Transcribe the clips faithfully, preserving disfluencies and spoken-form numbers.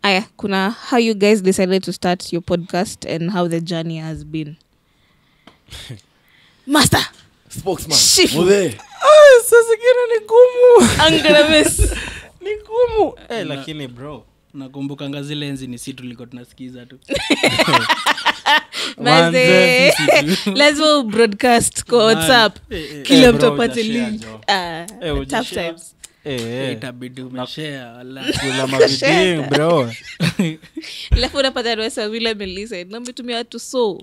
aya kuna how you guys decided to start your podcast and how the journey has been. Master spokesman Muthe. Ah, sasa kina ni gumu. Angarames. Ni gumu. Eh, lakini bro, nakumbuka ngazile enzi ni sisi tulikuwa tunasikiza tu. Manze. Let's broadcast kwa WhatsApp. Kila mtu apate link. Ah, tough times. Eh, itabidi umeshare wala kula mavideo bro. Alafu unapata wasa vile melisa na mtumia watu so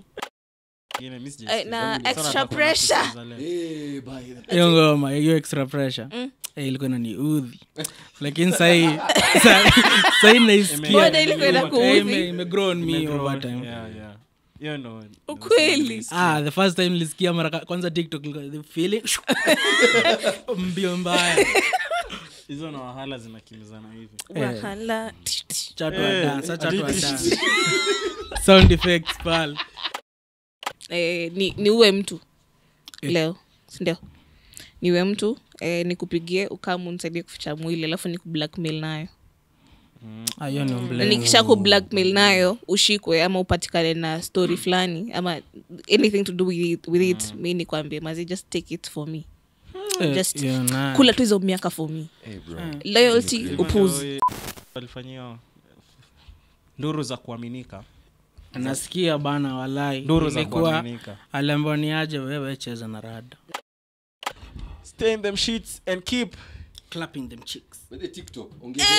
na extra pressure. Eh, bye. Hiyo ngoma, hiyo extra pressure. Eh, ilikuwa ni udhi. Lakini sai sai naisikia. Bado ilikuwa inakuudhi. Ime grow on me over time. Yeah, yeah. You know. Ukweli. Ah, the first time nilisikia mara kwanza TikTok the feeling mbio mbaya. Hizo na wahala zinakimbizana hivi. Wahala. Chat wa dance, chat wa dance. Sound effects pal. Eh, ni ni uwe mtu leo, ndio. Niwe mtu eh, nikupigie ukamu nisaidie kuficha mwili alafu niku blackmail nayo. Ah, hiyo ni Na nikisha ku blackmail nayo ushikwe ama upatikane na story fulani ama anything to do with it, with it mimi nikwambie mazi just take it for me. Just kula tu hizo miaka for me. Hey bro. Loyalty upuzi. Walifanyia nduru za kuaminika. Nasikia bana walai. Nduru za kuaminika. Aliambiwa ni aje wewe cheza na rada. Stay in them sheets and keep clapping them cheeks. With the TikTok ongezeni.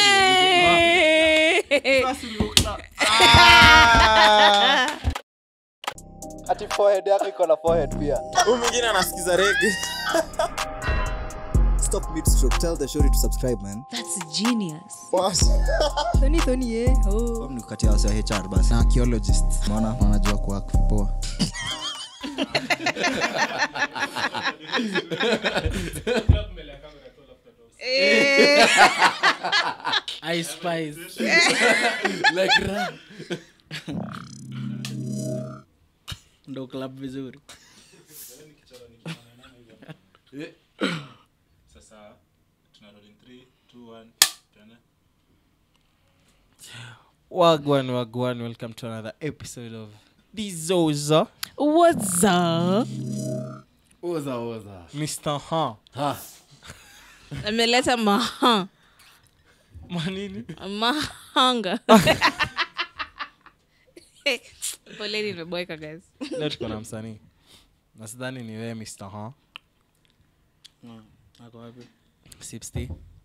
Ati forehead yako iko na forehead pia. Huyu mwingine anasikiza reggae. Stop mid stroke. Tell the shorty to subscribe, man. That's genius. Boss. Tony Tony eh. Oh. Ni katia wasa H R basi. Na archaeologist. Maana wanajua kwa kupoa. I spice. Like run. Ndo club vizuri. Sasa tuna roll in three two one tena. Wagwan wagwan, welcome to another episode of Dizoza. What's up? Oza oza. Mister Ha. Ha. Ameleta maha. Manini? Mahanga. Poleni nimeboeka guys. Leo tuko na msanii. Nasidhani ni wewe Mister Ha. Ako wapi? sixty.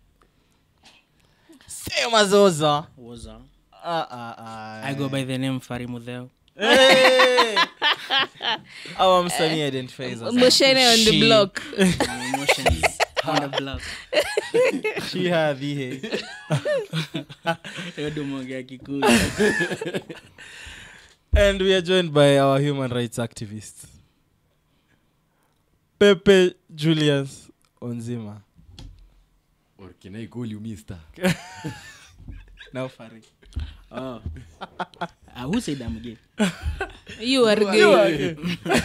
Sema Zoza. Woza. Ah ah ah. I go by the name Fari Mudheo. Hey. Our msanii identifies as Moshene on the block. Emotions on the block. She had the Yodo mongea Kikuyu. And we are joined by our human rights activists. Pepe Julius Onzima. Or can I call you mister? Now Fari. Oh. Ah, who said I'm gay? You are gay.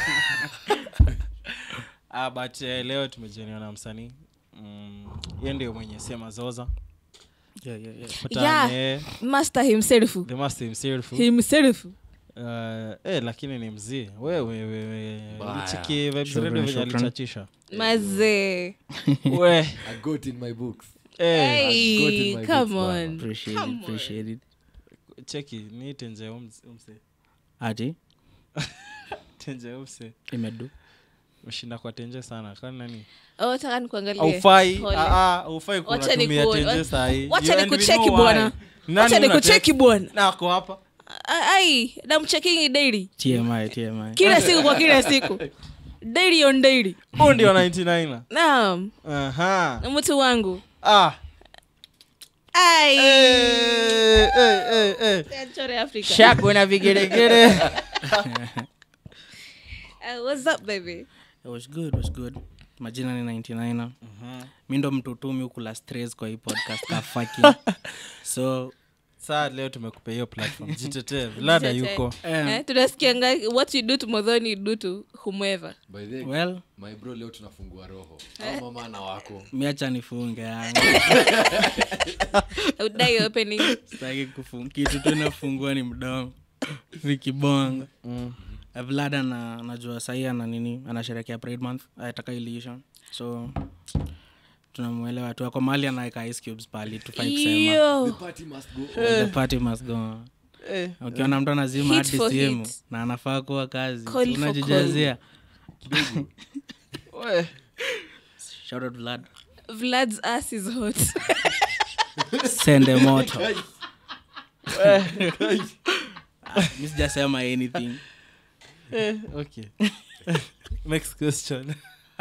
Ah, but uh, leo tumejeniwa na msanii. Mm, yeye ndio mwenye sema Zoza. Yeah, yeah, yeah. Yeah. Yeah. Master himself. The master himself. Himself. Uh, eh lakini ni mzee. Wewe wewe chiki vibes Shukran, ready venye shukran. alichachisha. Maze. We. I got in my books. Eh, got in Hey, my come books, on. Appreciate Come it, appreciate it. cheki ni tenje umse. umse. Ati? Tenje umse. Imedu. Mshinda kwa tenje sana. Kwani nani? Oh, taka nikuangalie. Aufai. Pole. Ah ah, aufai Wacha kutumia nikuone. tenje sahi. Wacha You- and we nikucheki know bwana. why. Nani Wacha una nikucheki text? bwana. Na ako hapa. Ai, namchecking daily. T M I, T M I. Kila siku kwa kila siku. Daily on daily. Huyu ndio ninety nine. Naam. Aha. Mtu wangu. Ah. Ai. Eh eh eh eh. Chore Africa. Shako na vigeregere. Uh, what's up baby? It was good, it was good. Majina ni ninety-nine. Mhm. Mimi ndo mtu tumi huku la stress kwa hii podcast ka fucking. So saa leo tumekupa hiyo platform jitetee Vlad yuko Eh, tunasikianga what you do to Modhoni you do to whomever. By the way, well my bro leo tunafungua roho au mama na wako miacha nifunge yangu Udai opening. sitaki kufunga kitu tu nafungua ni mdomo vikibonga mm. Vlada na najua sahi ana nini anasherehekea Pride Month ataka iliisha so tunamuelewa tu kwa mali anaweka ice cubes pale tu five sema Yo. the party must go the party must go on. eh Ukiona mtu anazima Hit hadi for simu hit. na anafaa kuwa kazi Call for unajijazia we shout out Vlad Vlad's ass is hot. sende moto mimi sijasema anything eh okay next question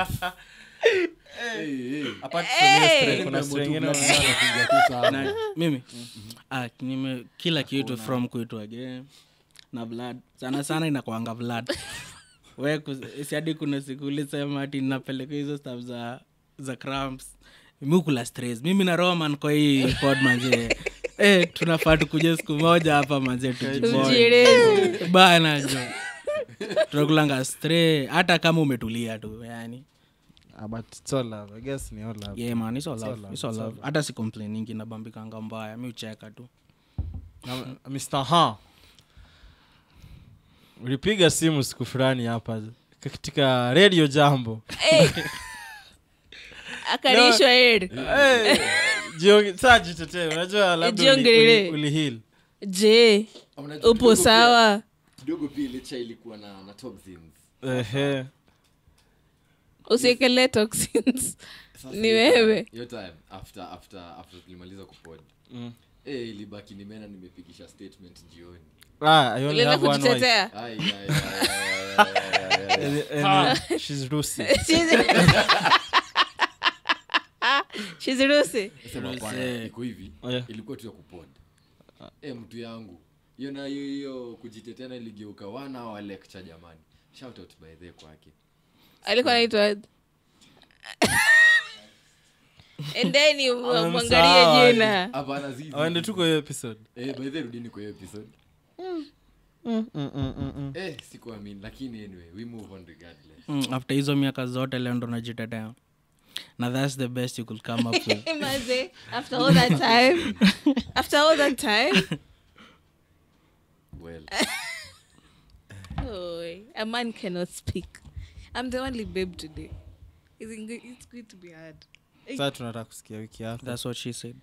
hey hey apart Hey! from this kuna story nyingine tunapiga tu sawa na mimi ah nime kila kitu from kuitwa game na Vlad sana sana inakuanga Vlad wewe siadi kuna siku ulisema ati ninapeleka hizo stuff za za cramps mimi kula stress mimi na Roman kwa hii pod manze eh tunafaa tukuje siku moja hapa manze tujibone Tujireze. bana jo tunakulanga stress hata kama umetulia tu yani ah but it's all love I guess ni all love yeah man it's all It's all love love, it's all it's all love hata si complaining inabambikanga mbaya mimi ucheka tu Na- Mister Ha ulipiga simu siku fulani hapa katika Radio Jambo Hey. Akarishwa head. eh jionge saa jitetee unajua labda Jiongelele. uli- uli heal Je, Unajua upo kidogo sawa? pia- kidogo pia ile chai ilikuwa na na toxins ehe Usiekele toxins. Sasa Ni hiyo wewe. time- hiyo time after after after tulimaliza kupod Mm. eh ilibaki nimeenda nimepigisha statement jioni ah I only Ulienda have one wife kujitetea. ai ai ai, ai, ai, ai, ai. And, and she's Rusi She's Rusi. Sema hapana, iko hivi Oh, yeah. ilikuwa tu ya kupod eh mtu yangu hiyo na hiyo hiyo kujitetea na iligeuka wana wa lecture jamani shout out by the kwake Alikuwa anaitwa endeni Amemsahau. mwangalie jina. hapana zizi aende tu kwa hiyo episode eh by the rudini kwa hiyo episode mm mm mm mm, mm. eh sikuamini lakini anyway we move on regardless mm, after hizo miaka zote leo ndo najitetea na that's the best you could come up with Maze, after all that time. After all that time. well Oh, a man cannot speak. I'm the only babe today. It's, in, it's going to be hard. Sasa tunataka kusikia wiki yako that's what she said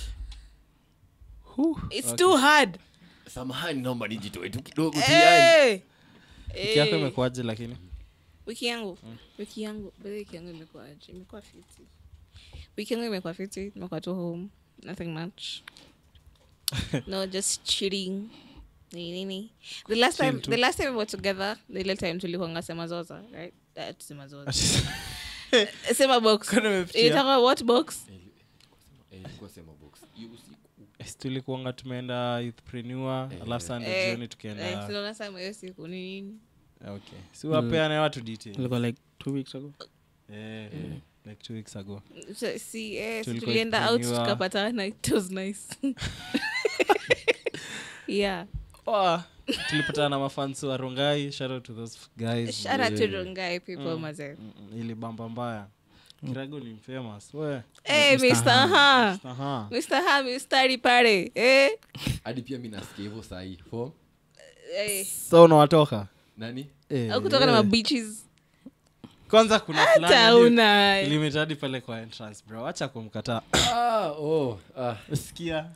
It's too hard. samahani naomba nijitoe tu kidogo tu yani Hey. wiki yako imekuaje lakini Wiki yangu. Wiki yangu. Bado wiki yangu imekuwa aje? Imekuwa fiti. Wiki yangu imekuwa fiti. Nimekuwa tu home. Nothing much. No, just chilling. Nini nini. The last Chill time tu. the last time we were together, the last time tulikuwa sema zoza, right? That sema zoza. Sema box. Kwani umepitia? Ilitaka what box? eh ilikuwa sema box hiyo usiku tulikuanga tumeenda youthpreneur alafu Sunday jioni Eh, tukienda tunaona sema hiyo siku ni nini? okay si wapeane watu details ilikuwa like two weeks ago eh like two weeks ago So, si eh si Tulikuwa tulienda out tukiniwa- tukapatana, it was nice. Yeah. oh, tulipatana na mafans wa Rongai shout out to those guys Shout out to Rongai people, maze. Mm, ili bamba mbaya Kirago ni famous we Hey, Mister Ha. aha Mister Ha, Mister pale. Eh? hadi pia mimi nasikia hivyo saa hii form Eh. so unawatoka nani eh Au kutoka na mabeaches. kwanza kuna Hata fulani una. limit hadi pale kwa entrance bro acha kumkataa ah oh ah sikia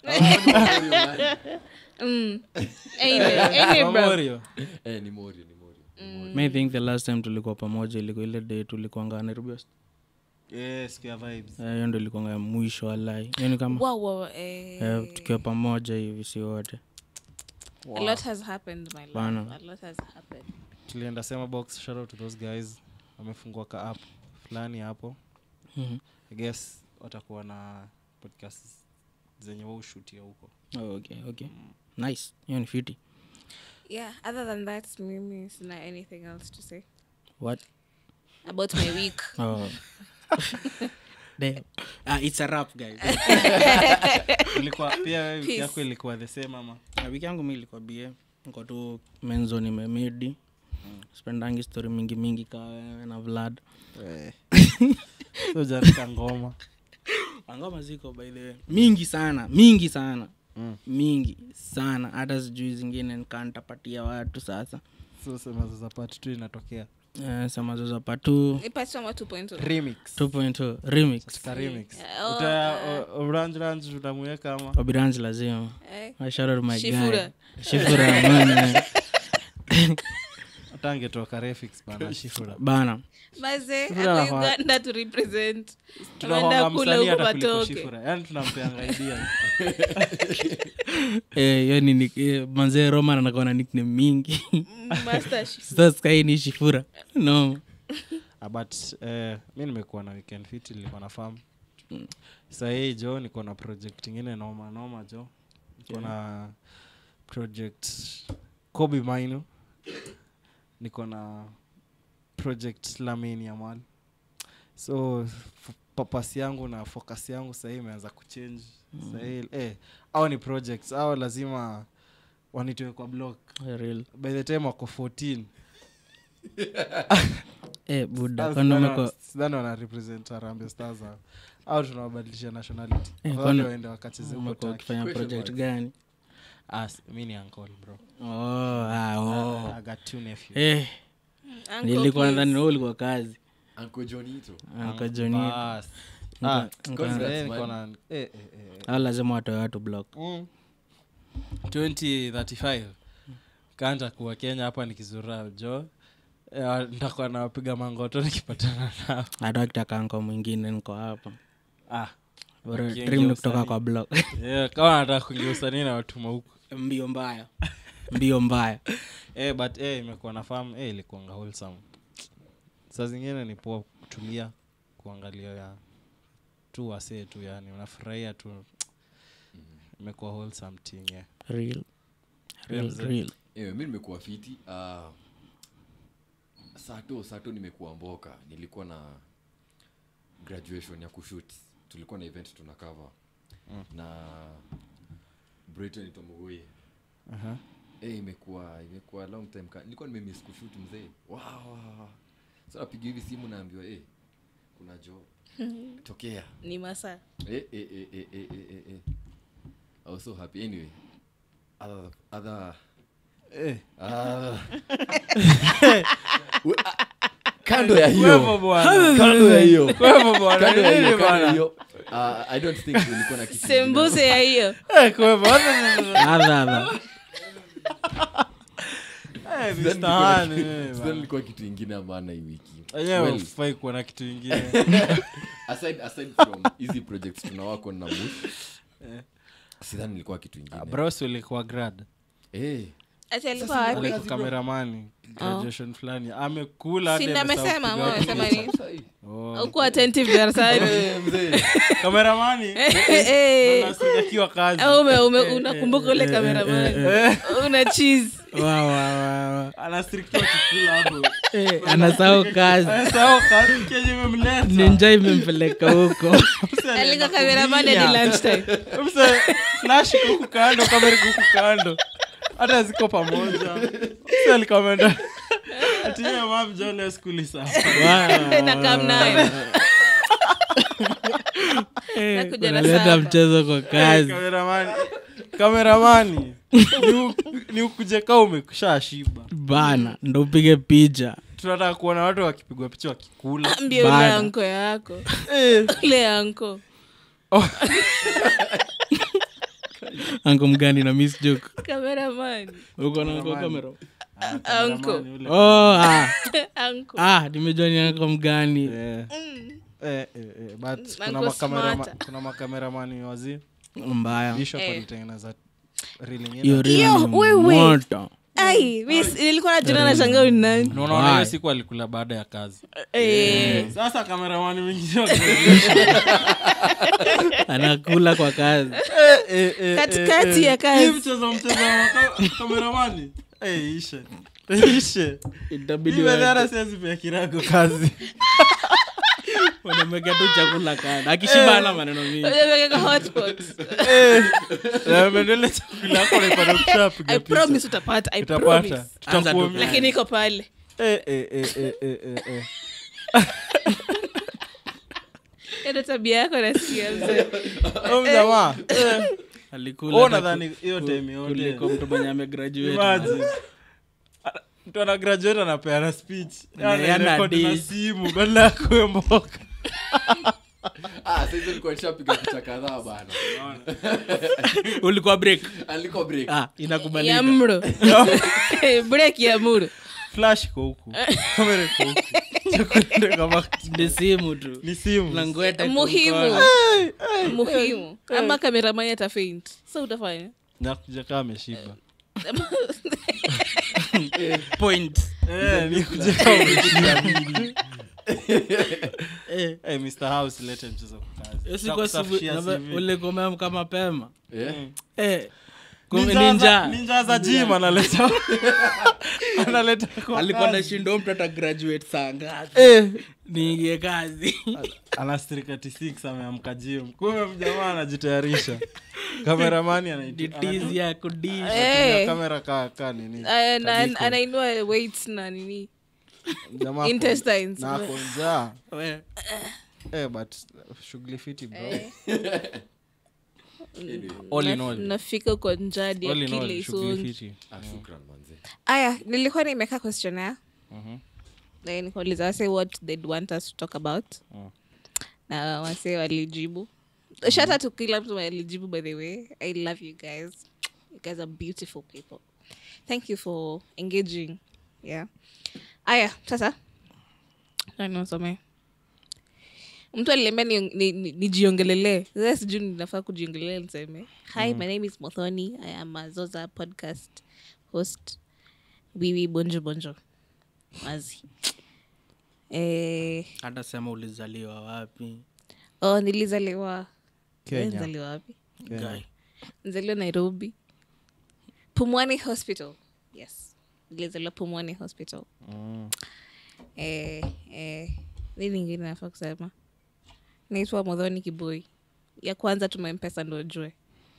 Mm. Anyway, anyway, bro. Memorial. eh ni morio ni morio ni morio. May think the last time tulikuwa pamoja ilikuwa ile day tulikuanga Nairobi West eh sikia vibes Eh, hiyo ndo ilikuanga ya mwisho alai yani kama Wow, wow, eh. eh, tukiwa pamoja hivi si wote A lot has happened, my love. Bana. A lot has happened. tulienda sema box shout out to those guys wamefungua ka app fulani hapo Mhm. I guess watakuwa na podcast zenye wao shoot huko oh, okay okay nice hiyo ni fiti Yeah, other than that, mimi sina anything else to say what about my week. oh damn Ah, it's a rap guys. Ilikuwa pia wewe wiki yako ilikuwa the same ama? Na wiki yangu mimi ilikuwa B A. Niko tu menzo nimemedi. Spendangi story mingi mingi ka na Vlad. Eh. So jarika ngoma. Ngoma ziko by the way. Mingi sana, mingi sana. Mm. Mingi sana. Hata sijui zingine nikantapatia watu sasa. So sema za part two inatokea. Eh, sema za part two. Ipati kama two point oh. Remix. two point oh remix. Katika remix. Oh, Uta uh, orange range tutamweka ama? Obiranzi lazima. eh. I shout out my Shifura. guy. Shifura man. Atangetoka refix bana Shifura. Bana. Maze Shifura ako na- Uganda to represent. Tunaomba Tunaenda kula msanii huko hata kuliko patoke. Shifura. Yaani tunampeanga idea. Eh, yani ni eh, manze Roman anakuwa na nickname mingi. Master Shifura. Sasa sky ni Shifura. No. Ah, but eh mimi nimekuwa na weekend fit nilikuwa na farm. Sasa hii jo niko na project nyingine noma noma jo. Niko na project Kobe Maino. Niko na project Lamine Yamal. So f- purpose yangu na focus yangu sasa imeanza kuchange. Sasa hii eh au ni projects au lazima wanitoe kwa block. Real. By the time wako fourteen Eh, buda. Kwani umeko sidhani wana represent Harambee Stars hao. Au tunawabadilisha nationality. Eh, Wao kwani- waende wakacheze huko umeko Turkey. ukifanya project gani? Ah, s- mimi ni uncle bro. Oh, ah, oh. I got two nephews. Eh, Uncle, nilikuwa please. ndani wewe ulikuwa kazi. Uncle Johnito. Uncle Johnny. Bas. Ah, Congrats, eh, man. niko na eh eh eh. Au lazima watoe watu block. Mm. twenty thirty-five kanta kuwa Kenya hapa nikizura jo. Eh, nitakuwa nawapiga mangoto nikipatana nao. Hata kitaka anko mwingine niko hapa. Ah, Bora Wakiingia dream ni kutoka usanii. kwa block. yeah, kama nataka kuingia usanii na watu huko. Mbio mbaya. Mbio mbaya. Eh, but eh imekuwa na farm eh ilikuwa wholesome. Saa zingine ni poa kutulia kuangalia ya tu wase tu yani unafurahia tu. Imekuwa wholesome thing yeah. Real. Real, mzee. real. Eh, mimi nimekuwa fiti. Ah Sato, Sato nimekuwa mboka. Nilikuwa na graduation ya kushoot. Tulikuwa na event tuna cover. Mm. Na Brighton itomugoi. Aha. Eh, imekuwa imekuwa long time ka. Nilikuwa nimemiss kushoot mzee. Wow. wow. Sasa napiga hivi simu naambiwa eh kuna job. Tokea. Ni masaa. Eh eh eh eh eh eh eh. I was so happy anyway. Other other Eh. Ah. We- ah, kando ya Wewe hiyo bwana. kando ya hiyo Wewe bwana. kando ya hiyo Nini kando ya bwana? hiyo Ah, I don't think ulikuwa na kitu kingine. Sembuse ya hiyo. Eh, kwa bwana. Adha adha. Eh, Sidhani mister nilikuwa na Han. kitu- eh, sidhani bwana. nilikuwa kitu ingine maana hii wiki. Yenyewe Well, ufai kuwa na kitu ingine. aside aside from easy projects tunawako na mush. Sidhani nilikuwa kitu ingine. Bros ulikuwa grad. Eh, Ati alikuwa Sasa wapi? Alikuwa cameraman graduation fulani. Amekula hadi Si ndo amesahau amesema kupiga ama watu amesema picha. nini? sasa hii. Oh. Uko attentive darasani. Eh, mzee. Cameraman. Eh. Unasikiwa kazi. Au ume ume unakumbuka ule cameraman. Una cheese. Wow, wow, wow. Ana strict kula hapo. Eh, anasahau kazi. Sasa kazi kenye imemleta. Ninja imempeleka huko. Alika cameraman hadi lunchtime. Mse flash huku kando, kamera huku kando. Hata ziko pamoja. Mse alikomenda. Ati yeye mam John skuli sasa. Na kam nayo. Eh, Nakuja na unaleta sapa. mchezo kwa kazi. Cameraman. Cameraman. Ni ni ukuje kama umekushashiba. Bana, ndo upige picha. Tunataka kuona watu wakipigwa picha wakikula. Ambia ule Bana. anko yako. Eh. Ule anko. Anko mgani na miss joke. Cameraman. Uko na anko kamera? Anko. Oh, ah. Anko. Ah, nimejua ni anko mgani. Eh. Mm. Eh, eh, eh, but kuna Uncle makamera Smarter. kuna makameramani wazi. Mbaya. Bishop Eh. alitengeneza reel Hiyo nyingine. reel Yo, ni wewe. moto. Ai, mimi nilikuwa najiona na shangao ni nani? Unaona hiyo Why? siku alikula baada ya kazi. Eh. Sasa kameramani mwingine Anakula kwa kazi. Katikati ya kazi. Hii mchezo mchezo wa ka- kameramani. Eh, ishe. Ishe. Itabidi Hivi wa- hata siwezi pia kirago kazi. unamwekea tu chakula kana akishibana maneno mingi unaweka hotpot na mendele chakula yako unapata kuchapiga I promise utapata I promise tutakuwa lakini iko pale eh eh eh eh eh eh ndio tabia yako nasikia mzee oh jamaa alikula ona dhani hiyo time yote kuliko mtu mwenye amegraduate imagine mtu ana graduate anapeana speech Yana yani record na dis. simu badala ya kuemboka ah sasa nilikuwa nishapiga picha kadhaa bana ulikuwa break aliko break ah inakubalika ya mro break ya mro flash kwa huku kamera kwa huku chakula kama ni simu tu ni simu na ngweta muhimu muhimu ama cameraman ata faint so utafanya na kuja kama ameshiba point eh ni kuja kama ameshiba eh eh Mister House leta mchezo kwa kazi usiko sivu ule koma kama mapema eh eh kumbe ninja ninja ninja za gym analeta analeta kwa alikuwa kazi. na shindo mtu ata graduate saa ngapi eh niingie kazi ana thirty six ameamka gym kumbe mjamaa anajitayarisha cameraman anaita ditizi ya kudisha Eh. kamera ka ka nini Ana- ana- anainua weights na nini jamaa intestines. na konja we eh but shughuli fiti bro Eh. all in Na- all nafika kwa njadi all in all akili shughuli isongi fiti ah shukran manze aya nilikuwa nimeka questionnaire mhm na nikauliza wase what they'd want us to talk about Mm. na wase walijibu shout out to kila mtu walijibu by the way I love you guys you guys are beautiful people thank you for engaging yeah aya sasa nasome mtu aliniambia ni- ni- nijiongelele sasa sijui ninafaa kujiongelelea niseme hi my name is Mothoni I am a Zoza podcast host wiwi bonjo bonjo mazi eh hata sema ulizaliwa wapi oh nilizaliwa Kenya. nilizaliwa wapi guy nilizaliwa Nairobi Pumwani Hospital yes nilizaliwa Pumwani Hospital Mm. eh eh nini ingine nafaa kusema naitwa Modhoni Kiboi ya kwanza tumempesa ndo ujue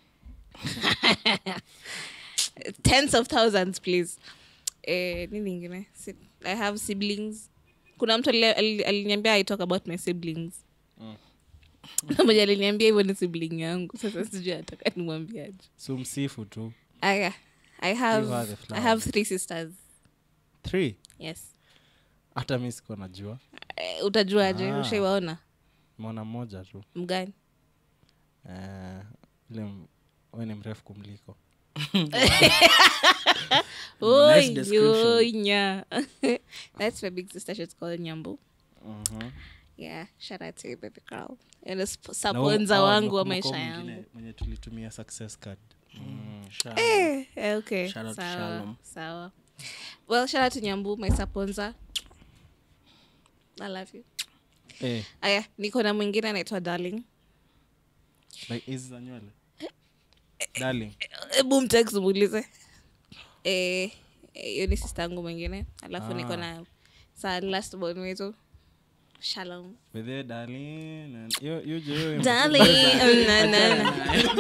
tens of thousands please eh nini ingine Si- I have siblings kuna mtu ali- ali- aliniambia I talk about my siblings Mm. mmoja aliniambia hivyo ni sibling yangu sasa sijui ataka nimwambiaje so msifu tu aya I have Give her the I flower. have three sisters three yes hata mimi siko najua eh, utajuaje Ah. ushaiwaona mwana mmoja tu mgani eh ile m- wewe ni mrefu kumliko Oi, description. oi, nya. That's my big sister. She's called Nyambu. mhm Yeah, shout out to you, baby girl. And it's Na huyo- saponza hawa wangu wa nakumbuka maisha mwingine yangu. mwenye tulitumia success card mm. Shalom. Eh, eh, okay. Shout out to Sawa, Shalom. sawa. Well, shout out to Nyambu, my saponza. I love you. eh Aya, niko na mwingine anaitwa Darling. like hizi za nywele darling Hebu mtext muulize. Eh, hiyo ni sister yangu mwingine. Alafu Ah. niko na sa last born wetu. Shalom. with the darling and yo yo yo Darling. Oh, na, na, na.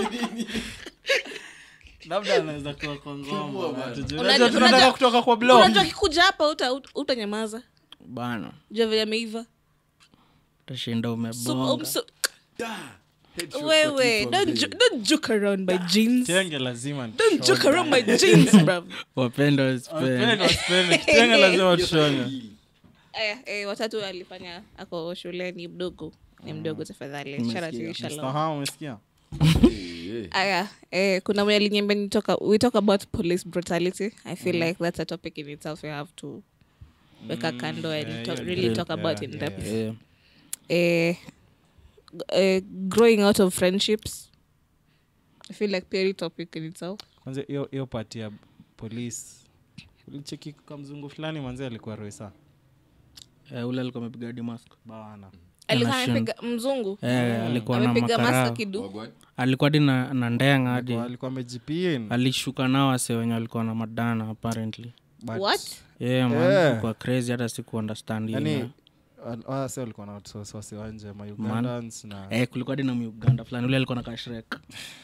labda anaweza kuwa kwa ngoma bana. Hatujui. Unajua- Unajua tunataka unajua- kutoka kwa blog Unajua kikuja hapa uta utanyamaza. bana Jua vile ameiva. utashinda So, umebonga um, so, da headshot kwa wewe kichwa don't mzee. jo- don't joke around my jeans. kitenge lazima Don't joke around my jeans, bro. wapenda wasipende Wapendwa, wasipende. kitenge lazima Hiyo tushone hii. Aya, eh, watatu alifanya ako shule ni mdogo. Ni mdogo tafadhali. Shout out to you, Mister Shalom. Ha, umesikia Eh, eh. Aya, eh, kuna mwenye aliniambia ni talk we talk about police brutality. I feel like that's a topic in itself we have to weka kando and yeah, talk, yeah, really yeah, talk yeah, about in yeah, depth. yeah. Eh, g- eh, growing out of friendships. I feel like very topic in itself. kwanza hiyo hiyo pati ya police ulicheki kwa mzungu fulani manzi alikuwa roisa Eh, ule alikuwa amepiga hadi mask bana Alikuwa Anashin- amepiga mzungu. Eh, alikuwa na Amepiga mask makarao kidu. Wagwan. alikuwa hadi na, na ndenga hadi alikuwa alikuwa amejipin alishuka nao wase wenye walikuwa na madana apparently but What? yeah, man Yeah. ilikuwa crazy hata siku understand yani yani ah sasa walikuwa na outsource wasi wanje ma Ugandans na eh kulikuwa hadi na Uganda fulani ule alikuwa na kashrek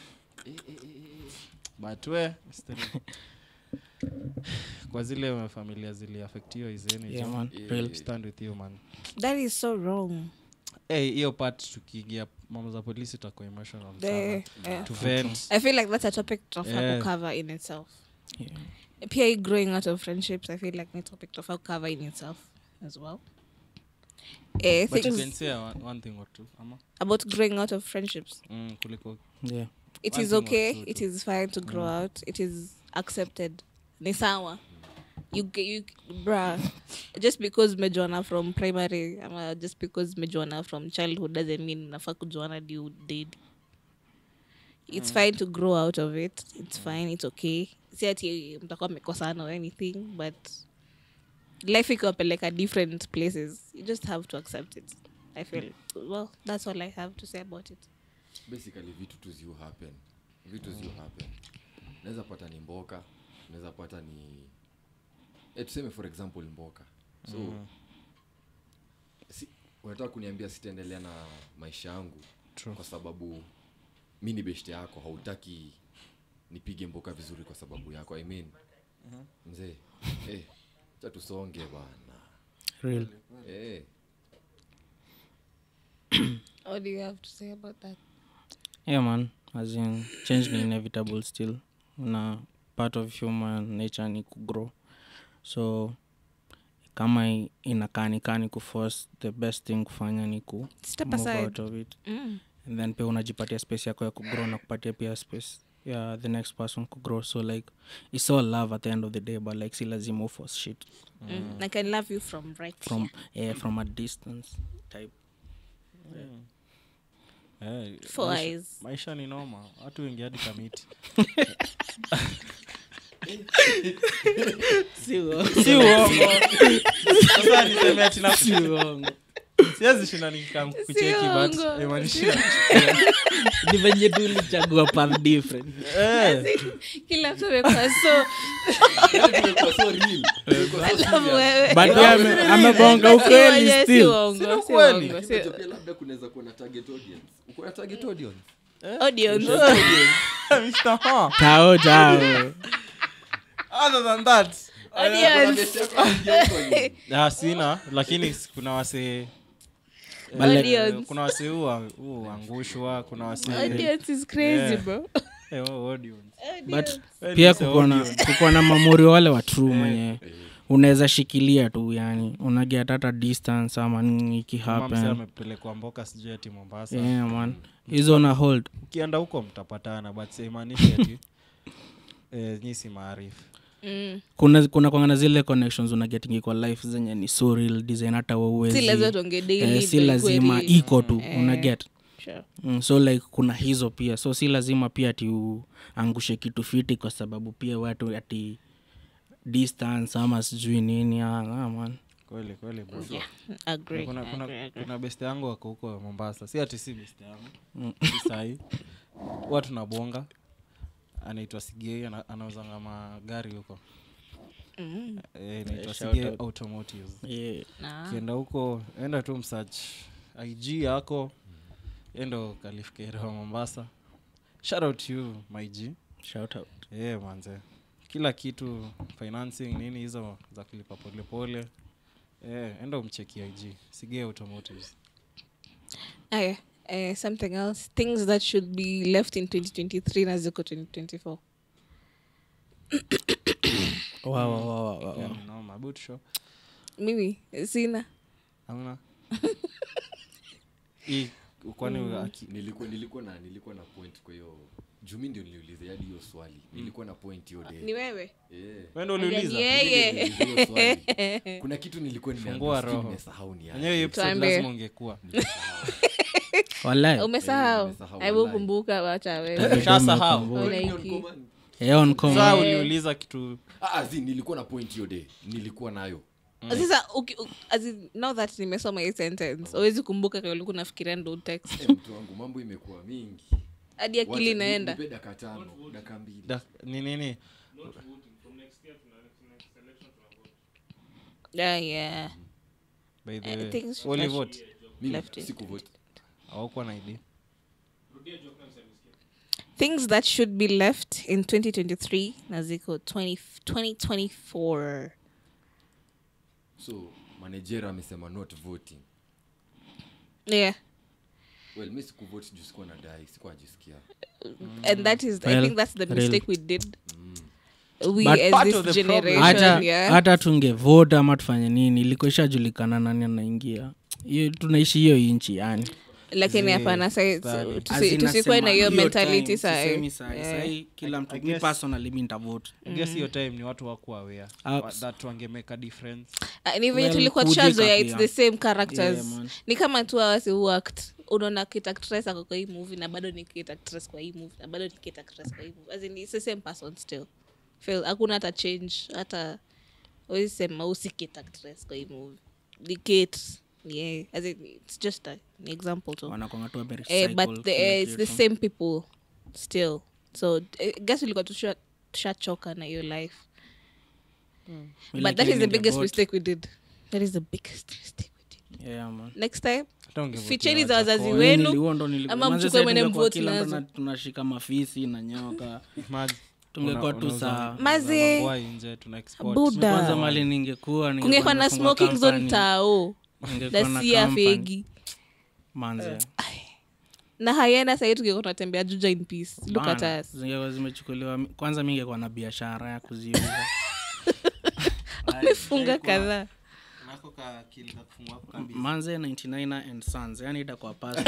but we kwa zile familia zile affectiwa izeni yeah, man. Real stand with you man. That is so wrong. Eh hiyo part tukigia mama za polisi tutakuwa emotional The, sana uh, to vent. I feel like that's a topic to Yeah. cover in itself. yeah. P I growing out of friendships, I feel like it's a topic to cover in itself as well. Uh, But you things can say one, one thing or two ama about growing out of friendships. mm, kuliko yeah It One is thing or okay. two, It too. is fine to grow out. It is accepted. Ni sawa. You g- you bruh. Just because mejuana from primary, ama just because mejuana from childhood doesn't mean nafa kujuana you did. It's fine to grow out of it. It's fine. It's okay. Si ati mtakuwa mmekosana or anything, but life ikiwapeleka different places. You just have to accept it. I feel well. That's all I have to say about it. Basically vitu tu zi happen. Vitu zi happen. Naweza pata ni mboka, naweza pata ni eh tuseme for example mboka. So mm. si unataka kuniambia sitaendelea na maisha yangu True. kwa sababu mimi ni beshte yako, hautaki nipige mboka vizuri kwa sababu yako. I mean uh-huh. Mzee eh acha tusonge bana. real Eh What do you have to say about that? yeah man as in change ni inevitable still na part of human nature ni kugrow so kama inakani kani kuforce the best thing kufanya ni ku Step move aside. out of it Mm. and then pia unajipatia space yako ya kugrow na kupatia pia space yeah the next person kugrow so like it's all love at the end of the day but like si lazima force shit Mm. I can love you from right from yeah from a distance type eh Four maisha, eyes. maisha ni noma watu wengi hadi kamiti si uongo si uongo sasa niseme ati na si uongo siwezi shinda nikakucheki but uongo. imaanisha ni venye tu ulichagua path different eh Kila mtu amekuwa so tumekuwa so real. Tumekuwa so alafu serious. wewe. but yeye ame- amebonga ukweli Si still uongo, si kweli. uongo, si- Unajua pia labda kunaweza kuwa na target audience. Uko na target audience? audience. Mister Ha tao tao other than that Kuna Audience. beshte yako audience. ah sina lakini kuna wase But like- Audience. kuna wase huwa huangushwa kuna wase Audience is crazy, Yeah. bro. eh oh, audience but Well, pia it's a kuko na audience. kuko na mamori wale wa true mwenye unaweza shikilia tu yani unaget hata distance ama nini Mama mzee ikihappen amepelekwa mboka sijui ati Mombasa yeah man hizo na hold ukienda huko mtapatana but simaanishi ati eh nyinyi si maarifu Mm. kuna kuna kwangana zile connections una getting kwa life zenye ni so real design hata wewe Si lazima tuongee daily, eh, si ndio lazima kweli. iko tu Eh. una get Sure. mm, so like kuna hizo pia so si lazima pia ati uangushe kitu fiti kwa sababu pia watu ati distance ama sijui nini ah, ah man kweli kweli bro Yeah, agree, kuna kuna agree, agree. kuna best yangu wako huko Mombasa si ati si best yangu si sahi watu tunabonga anaitwa Sigei ana- anauza magari huko Mm. eh inaitwa shout Sigei out. Automotives yeah Nah. kienda huko enda tu msearch I G yako endo kalifikira wa Mombasa shout out to you my G shout out eh manze kila kitu financing nini hizo za kulipa pole pole eh enda umcheki I G Sigei Automotives Okay. Uh, something else. Things that should be left in twenty twenty-three na ziko twenty twenty-four. wow wow wow, wow, wow. no maboot show Mimi sina. hamna hii kwani aki- Nilikuwa nilikuwa na nilikuwa na point kwa hiyo Jumi ndio niliuliza hadi hiyo swali. Nilikuwa na point hiyo day. Ni wewe? Eh. wewe ndio uliuliza Yeye. Niliuliza hiyo swali. Kuna kitu nilikuwa Fungua nimeambiwa roho. nimesahau ni wenyewe hiyo episode Tuambie. lazima ungekuwa wallahi Umesahau? nimesahau, Hebu wallahi. kumbuka wacha wewe. ushasahau Ona Ni on hiki. command. yeah on com sasa uliuliza kitu Ah, ah, zi nilikuwa na point hiyo day. Nilikuwa nayo. Sasa uki- u- as in, now that nimesoma hii sentence, huwezi kumbuka kile ulikuwa unafikiria ndo text. Eh, mtu wangu mambo imekuwa mingi. Hadi akili Wacha, inaenda. nipe dakika tano, dakika mbili. da, ni nini Yeah, yeah. by the I way think it's only left- vote Mimi Left it. sikuvote. hawakuwa na idea things that should be left in twenty twenty-three naziko twenty twenty-four. So manager amesema not voting. Yeah. Well, mimi sikuvote juu sikuwa nadai, sikuwa najisikia. And that is I Well, think that's the really. mistake we did. We But as part this of the problem- generation, hata yeah. hata tungevote ama tufanye nini ilikuwa ishajulikana nani anaingia hiyo tunaishi hiyo inchi yani Lakini hapana Study. sasa tusikuwe na hiyo mentality sai sasa. sai kila mtu I mi guess- personally mimi nitavote I guess hiyo time ni watu wakuwa aware Ah, wa- that wange make a difference Uh, ni venye Well, tulikuwa kujika tushazoea it's pia. the same characters. Yeah, man. Ni kama tu awasi who act unaona kit actress ako kwa hii movie na bado ni kit actress kwa hii movie na bado ni kit actress kwa hii movie. As in it's the same person still. Feel hakuna hata change hata wewe sema usi kit actress kwa hii movie. The kit yeah as in it's just a, an example to. wanakwanga tu very Eh, cycle but the, kila eh, it's the kitu. same people still. So I guess ulikuwa tusha tushachoka na your life. Mi But like that is the ninge biggest vote. mistake we did. That is the biggest mistake we did. Yeah, man. Next time Hata ungevotea ficheni za wazazi Wajakoya. wenu. Nili- huo ndo nili- ama manze mchukue sasa mwende tungekuwa mvote kila mtu nazo. na- tunashika mafisi na nyoka Imagine. tungekuwa Una- tu unauza- saa Maze. unauza nje tuna export Buda. kwanza mali ningekuwa kungekuwa na smoking zone tao Ningekuwa na dasia company. fegi manze na hayana sahii tungekuwa tunatembea juja in peace. Look at Bana, us. zingekuwa zimechukuliwa kwanza mi ingekuwa na biashara ya kuziuza Wamefunga kadhaa. manze ninety nine and sons yani itakuwa pasi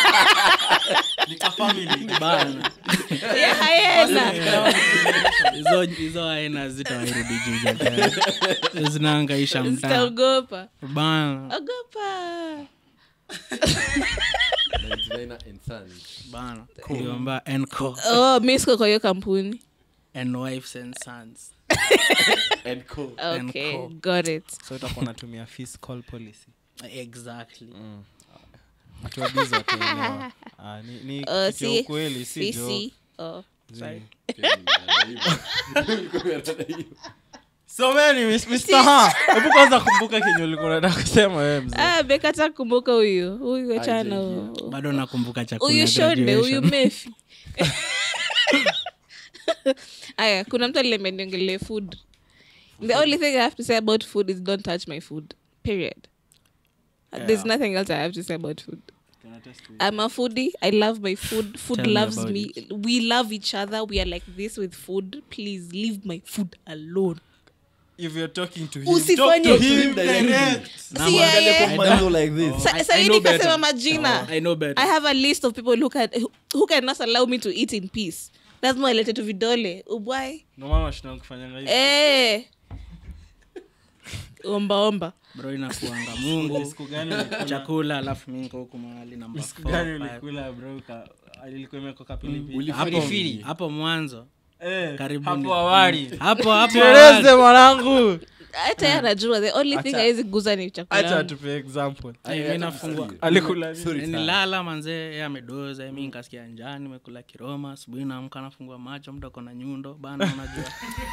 bana Ya hayana. hizo hizo aina zitawairudi juja tena zinaangaisha mtaa Sitaogopa. bana Ogopa. ninety-nine and sons. bana kuliomba enco Oh, mi siko kwa hiyo kampuni. and wives and sons And co. Okay, co. got it. so itakuwa natumia fiscal policy exactly atuagiza wataelewa Ah, ni, ni Uh, kitu ya si ukweli si jo fisi. Oh. sorry someni Mister Ha hebu kwanza kumbuka kenye ulikuwa unataka kusema wewe mzee Ah, bekata kumbuka huyu. Huyu achana Aje, huyu. bado nakumbuka chakula Huyu shonde, huyu graduation. mefi. Aya, kuna mtu alimeniongelea food. The only thing I have to say about food is don't touch my food. Period. Uh, There's nothing else I have to say about food. I'm a foodie. I love my food. Food Tell me loves about me. We love each other. We are like this with food. Please leave my food alone. if you're talking to him Usifanye- talk to him direct See, yeah, yeah. like this. Sa- I- sa- I hii know nikasema better. majina. I know better. I have a list of people who can who, who cannot allow me to eat in peace. Lazima ilete tu vidole. Ubwai. no mama shina kufanyanga hivi Eh. Omba omba. bro inakuanga mungu siku gani ulikula- chakula alafu mi niko huku mahali namba siku four, gani five. ulikula bro ka alikuwa imeko kapilipili Ulifanya hapo nini? hapo mwanzo eh Karibuni. hapo awali hapo hapo Tereze mwanangu Hata yeye anajua the only thing Acha- haiwezi guza ni chakula. acha yangu. tupe example Ay, mi nafungua alikula nini? Sorry, sana. nilala manze yeye amedoza mi nikasikia njaa nimekula kiroma asubuhi naamka nafungua macho mtu ako na nyundo bana unajua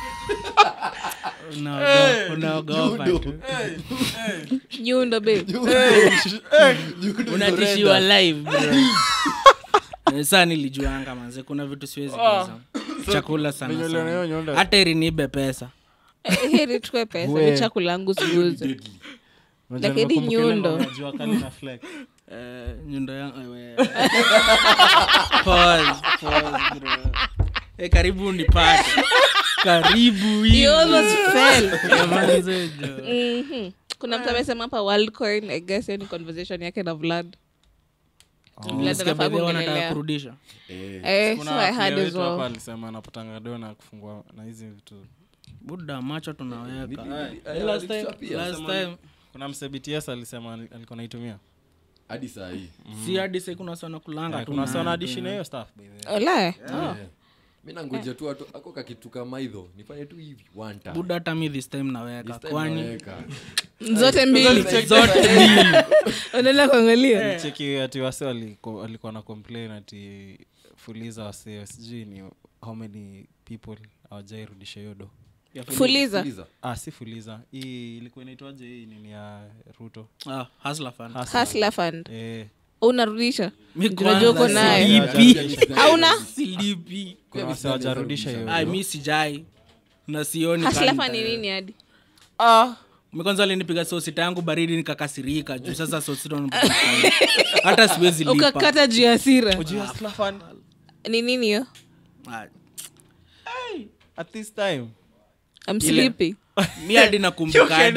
Unaogo- unaogopa tu. Nyundo babe. unatishiwa live bro Eh, saa nilijuanga manze kuna vitu siwezi kuuza chakula sana Venye uliona hiyo sana nyundo. hata irinibe pesa Eh, heri tuwe pesa. We. Ni chakula yangu siguze. Deadly. Unajua Lakini nimekumbuka ile nyundo. ngoma ya jua kali na flex. Eh, nyundo yangu eh, we. Pause, pause, bro. Eh, karibu nipate karibu hivi. You almost fell. Eh, manze, jo. Mhm. Kuna mtu amesema hapa Worldcoin. I guess hiyo ni conversation yake na Vlad. Vlad Nasikia anafaa baadhi yao wanataka kuongelelea. kurudisha Eh, Eh, Kuna so I player had as wetu hapa well. alisema anapatanga do na kufungua na hizi vitu buda macho tunaweka nili- last time pia. last time kuna mse B T S alisema ali- alikuwa naitumia hadi saa hii. si hadi sasa kuna sana kulanga Eh, tu kuna na- sana addition ya hiyo stuff by the way. Ola. Eh. Mi nangoja tu watu ako kakitu kama hidho nifanye tu hivi one time. buda hata mi this time naweka This time kwani naweka. Zote mbili. zote mbili Unaenda kuangalia. Cheki ati wase waliko- walikuwa na complain ati fuliza wase sijui ni how many people hawajairudisha hiyo do Fuliza. Fuliza. Ah, si Fuliza. Hii ilikuwa inaitwaje hii nini ya Ruto? Ah, Hustler Fund. Hustler Fund. Eh. Unarudisha? Mimi Unajua uko nayo. silipi. Hauna? Silipi. Kuna wase wajarudisha hiyo. Ai mimi sijai. Na sioni Hustler Fund ni nini hadi? Ah, mkwanza alinipiga sosi tangu baridi nikakasirika. Juu sasa sosi ndo hata siwezi lipa. Ukakata juu ya hasira. Ujua Hustler Fund Ni nini hiyo? Ah, at this time. I'm sleepy. mimi hadi nakumbuka.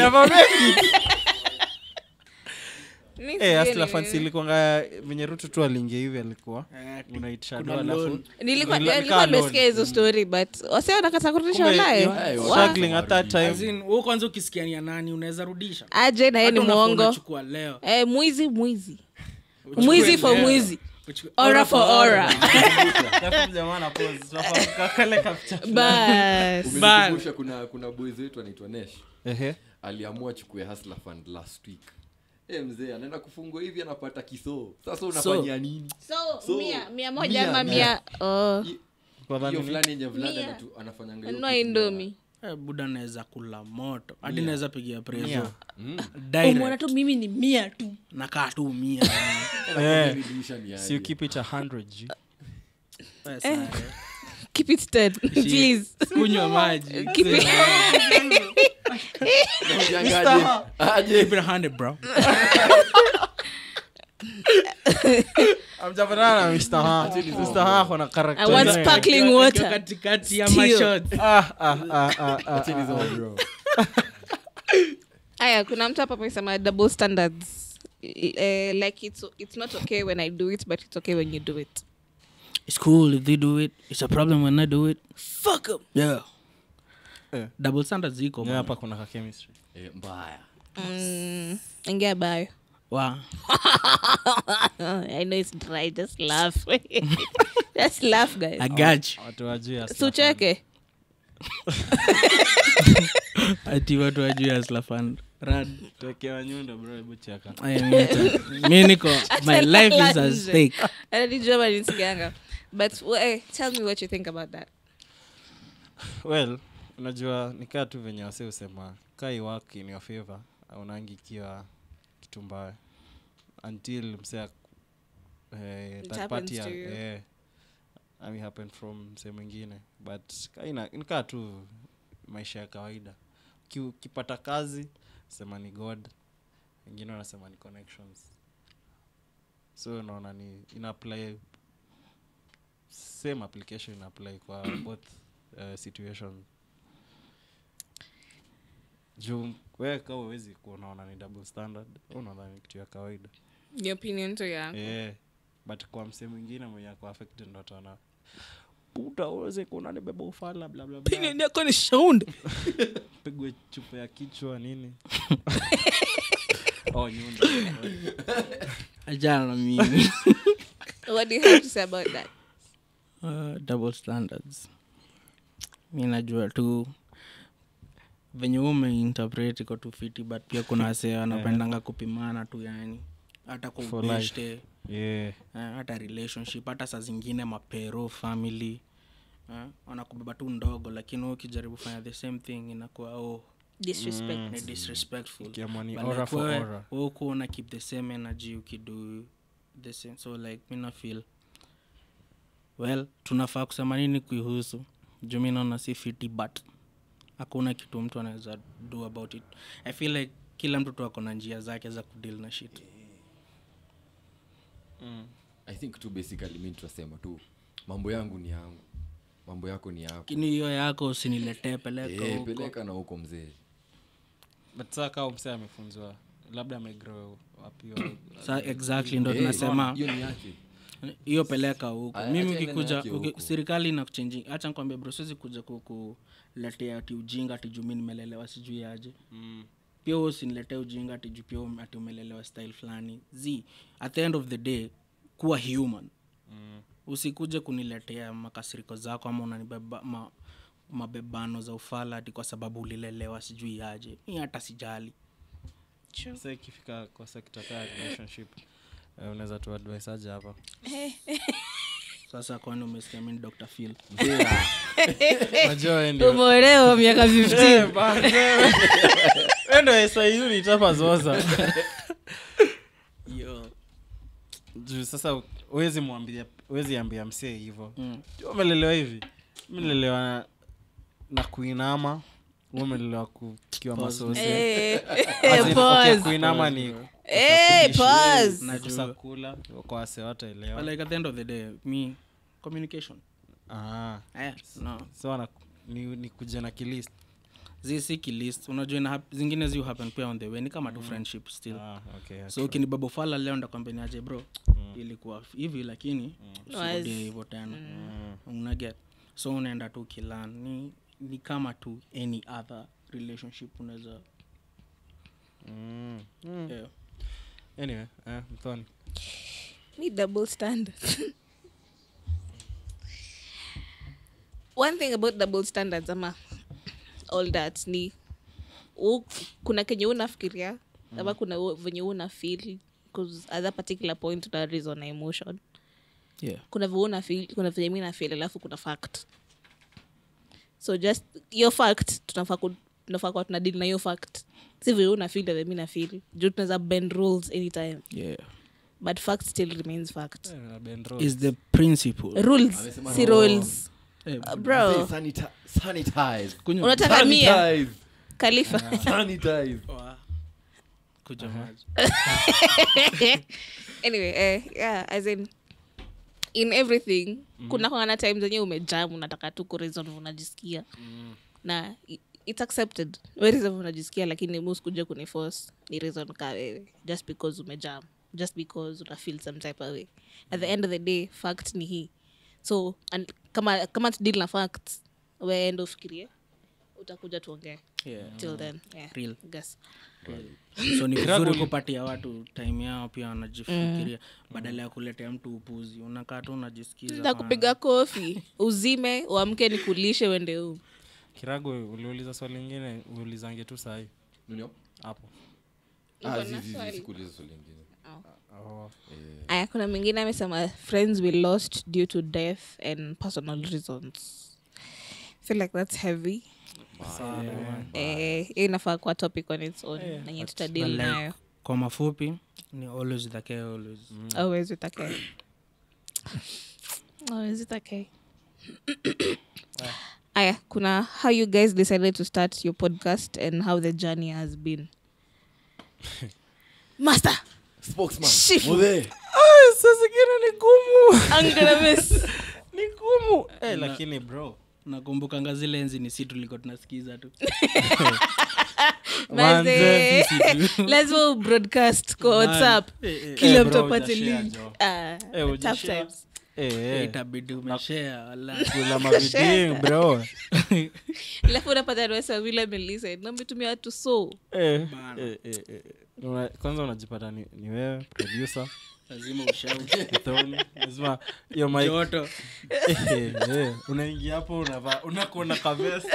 Eh, Hustler Fund ilikuwa venye Ruto tu aliingia hivi alikuwa unaitisha dola alafu Nilikuwa nilikuwa nimesikia hizo story but wase wanakata kurudisha walayo. struggling at that time. Azin wewe kwanza ukisikiania nani unaweza rudisha. Aje na yeye ni muongo. Unachukua leo. Eh, mwizi mwizi. Mwizi for mwizi. Ora for ora. Alafu jamaa na pause. Tunafaa kale capture. Bas. Umenikumbusha kuna kuna boys wetu anaitwa Nesh. Ehe. Aliamua chukue Hustler Fund last week. Eh, mzee anaenda kufungwa hivi anapata kiso. Sasa unafanyia nini? So, So, mia mia moja mia, ama mia oh Kwa Hiyo dhani fulani yenye Vlad Mia. anatu- anafanyanga hiyo no kitu. indomie. Eh, buda naweza kula moto. Hadi naweza pigia preso. Mm. Direct. tu mimi ni mia tu. Nakaa tu mia. eh Dirisha ni so you aje. keep it one hundred G. Eh. Keep it ten please. Kunywa maji. Keep it. Ukiangaje, aje. Keep it one hundred bro. Amjapatana na Mister Ha. Mister Ha kuna I character. want sparkling water. Katikati ya Still. mashot. Ah ah ah ah, ah. Acheni hizo bro. Aya, kuna mtu hapa amesema double standards. Uh, like it's it's not okay when I do it but it's okay when you do it. It's cool if they do it. It's a problem when I do it. Fuck them. Yeah. Eh. Double standards ziko. Yeah, hapa kuna ka chemistry. Eh, mbaya. Mm, ingia bayo. Wow. I know it's dry, just laugh. Just laugh guys. I got you. Watu wajui So cheke. Ati watu wajui Hustler Fund. Rad. tuwekewa nyundo bro, hebu cheka. I mean, mimi niko my life is at stake. I didn't know about it. But well, tell me what you think about that. Well, unajua nikaa tu venye wase usema kai work in your favor unaangi kiwa kitu mbaya until msea eh It that happens party to you. eh I mean happen from same mwingine but kaina nikaa tu maisha ya kawaida. Ki, kipata kazi sema ni God, wengine wanasema ni connections, so unaona ni ina apply same application ina apply kwa both uh, situations. Juu wewe kama huwezi kuona ni double standard, unaona ni kitu ya kawaida. Your opinion to ya. Eh, but kwa msemo mwingine mwenye ako affected ndo ataona puta uweze kuona ni beba ufala bla bla bla. Opinion yako ni sound. Pigwe chupa ya kichwa nini? Oh, nyundo. Ajana mimi. What do you have to say about that? Uh, double standards. Mimi najua tu venye ume interpret iko tu fiti but pia kuna wase wanapendanga kupimana tu yani hata kwa For ubeshte. Yeah. Uh, hata relationship hata saa zingine mapero family uh, wanakubeba tu ndogo lakini wewe ukijaribu fanya the same thing inakuwa oh Disrespect. ni disrespectful. Kiamua ni But aura like for wewe- aura. wewe uko una keep the same energy ukido the same, so like mimi na feel well tunafaa kusema nini kuihusu juu mimi naona si fiti but hakuna kitu mtu anaweza do about it. I feel like kila mtu tu ako na njia zake za kudeal na shit. Mm. I think tu basically mimi tutasema tu mambo yangu ni yangu, mambo yako ni yako. Lakini hiyo yako usiniletee peleka Eh, huko. peleka na huko mzee. But sasa kama msee amefunzwa labda amegrow wapi wa- Sa exactly ndo Eh, tunasema hiyo ni yake. hiyo peleka huko. Aya, Mimi acha ukikuja nene yake uki, huko. serikali na kuchange. Acha nikwambie bro, siwezi kuja kukuletea ati ujinga ati juu mimi nimelelewa sijui aje. Mm. Pia wewe usiniletee ujinga ati juu pia ati umelelewa style fulani. Z at the end of the day kuwa human. Mm. Usikuje kuniletea makasiriko zako ama unanibeba ma, mabebano za ufala ati kwa sababu ulilelewa sijui aje. Mimi hata sijali. Sasa ikifika kwa sector ya relationship uh, unaweza tu advise aje hapa? Sasa kwani umesikia mimi Doctor Phil? Unajua wewe ndio. Umeolewa miaka fifteen. Wewe ndio sasa hivi nitapa zoza. Yo. Juu sasa uwezi mwambia, uwezi ambia msee hivyo. Mm. Umelelewa hivi. Mimi nilelewa na, na kuinama, umelelewa kukiwa masosi. Eh. Okay, Pause. kuinama ni Eh, pause. najua kula kwa wase wataelewa. But like at the end of the day, me communication. Ah, Eh, no. so ana ni, ni kuja na kilist. Zisi kilist. Unajua na hap- zingine zi happen pia on the way. Ni kama tu friendship still. Ah, okay. So ukini babo fala leo ndakwambia ni aje bro. Ilikuwa hivi lakini usirudie hivyo tena. Una get. So unaenda tu kilan ni ni kama tu any other relationship unaweza. Mm. Mm. Yeah. Anyway, eh, Mthoni. Ni double standards. One thing about double standards ama all that ni u, kuna kenye unafikiria mm. ama kuna u- venye una feel because at that particular point una reason na emotion. Yeah. Kuna venye una feel, kuna venye mimi na feel alafu kuna fact. So just your fact tunafaa ku tunafaa kwa tuna deal na your fact. Si venye una feel na mimi na feel. Juu tunaweza bend rules anytime. Yeah. But fact still remains fact. Eh, na Ben Rose. Is the principle. Rules Amesema si no. rules. Eh, Uh, bro Sanita- sanitize. kunywa unataka mia Sanitize. Khalifa. Sanitize. Wa- kuja maji. Anyway eh, yeah as in in everything mm-hmm. kuna kuna times zenye umejam unataka tu kureason unajisikia mm. na i- it's accepted wewe reason unajisikia lakini most kuja kuniforce ni reason ka wewe just because umejam just because una feel some type of way at the end of the day fact ni hii so and, kama kama tu deal na facts wewe ndo fikirie utakuja tuongee Yeah. till then yeah Real. I guess So ni vizuri kupatia watu time yao pia wanajifikiria badala ya kuletea mtu upuzi. Unakaa tu unajisikiza. nitakupiga kofi uzime uamke nikulishe wende huu Kirago uliuliza swali lingine, uulizange tu sahi Nini? hapo. Ah, Uko na zizi, zizi, swali? sikuuliza swali lingine. Oh. aya kuna mwingine amesema friends we lost due to death and personal reasons. I feel like that's heavy. Eh, inafaa kwa topic on its own na yenye tutadili But like, nayo kwa mafupi ni always the care always. always with a K. Always with a K. Aya, kuna how you guys decided to start your podcast and how the journey has been. Master, Spokesman. Shifu. Mudhe. Ay, sasa kile ni gumu. I'm gonna miss. Ni gumu. Eh, lakini bro. Nakumbuka nga zile enzi ni si tulikuwa tunasikiza tu. Manze, lazima broadcast kwa WhatsApp. Kila Eh, mtu bro, apate hujashare, link. jo. Ah, Eh, tough hujashare. times. Eh, eh. Itabidi umeshare wala. Kula mavideo bro. Alafu unapata wasa vile Melissa, nametumia watu so. Eh, eh, eh, eh. Una- kwanza unajipata ni, ni wewe producer Lazima ushauri. Mthoni. Lazima hiyo mic Joto. eh, eh, unaingia hapo unavaa unakuona kavest.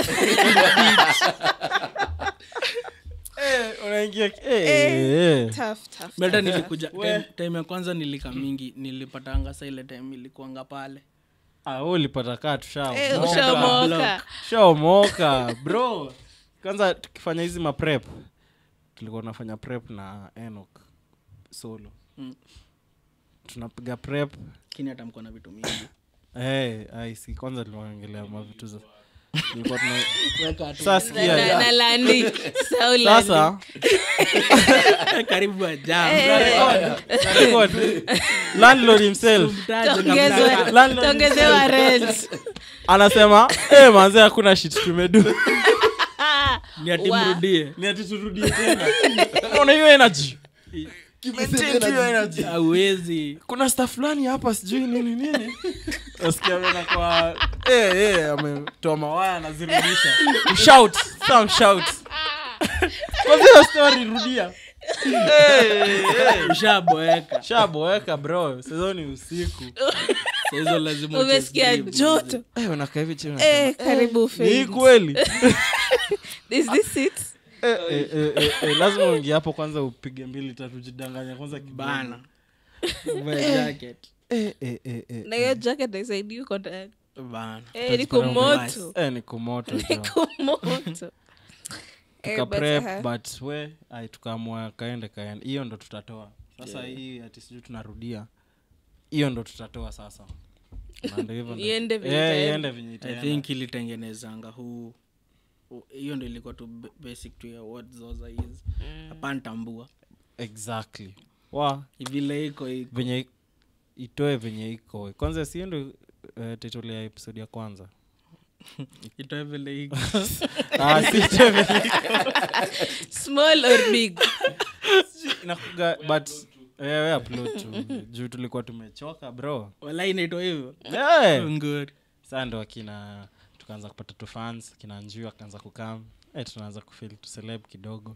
Eh, unaingia eh, eh. Tough, tough. Meta tough. nilikuja time, time ya kwanza nilika mingi nilipatanga sa ile time ilikuanga pale. Ah, wewe ulipata kaa tushao. Eh, ushaomoka. Shaomoka bro. Kwanza tukifanya hizi ma prep tulikuwa tunafanya prep na Enoch solo. Mm. Tunapiga prep. Kini hata mko na vitu mingi. Eh, ai si kwanza tunaongelea mavitu za tulikuwa tuna Weka tu. sasa Na- sikia. na landi. Saulandi. Sasa Karibu ajam. alikuwa tu landlord himself Tongezwa- Landlord tongezewa rent. anasema eh manze hakuna shit tumedu. Ni ati Wa- mrudie. Ni ati turudie tena. Unaona hiyo energy? Kimesema Hiyo energy. Hawezi. Kuna staff fulani hapa sijui nini nini. Nasikia wewe kwa eh eh ametoa mawaya anazirudisha. Shout, some shout. Kwa hiyo story rudia. Eh eh Ushaboeka. shaboeka bro. Sasa ni usiku. Sasa hizo lazima Umesikia ucheze dribble. joto. Eh unakaa hivi chini. Eh, karibu Ni Faith. kweli. Is this it? Eh eh eh, eh lazima uingie hapo kwanza upige mbili tatu jidanganya kwanza Bana. kibana. Uvae jacket. eh eh eh eh na hiyo jacket haisaidii uko ndani bana eh ni kumoto eh ni kumoto ni jo kumoto Eh, tuka but, prep uh, but we ai tukaamua kaende kaende hiyo ndo tutatoa sasa hii ati sijui tunarudia hiyo ndo tutatoa sasa na ndio hivyo ndo- Iende venye eh itaenda. iende venye I itaenda. think ilitengenezanga huu huu- hiyo ndio ilikuwa tu b- basic to ya what Zoza is hapana tambua exactly wa vile iko iko venye itoe venye iko kwanza sio ndo uh, title ya episode ya kwanza itoe vile iko ah si itoe venye small or big inakuga but wewe upload tu juu tulikuwa tumechoka bro wala inaitwa hivyo yeah. good Sasa ndo akina tukaanza kupata tu fans kina Njui akaanza kukam eh tunaanza kufeel tu celeb kidogo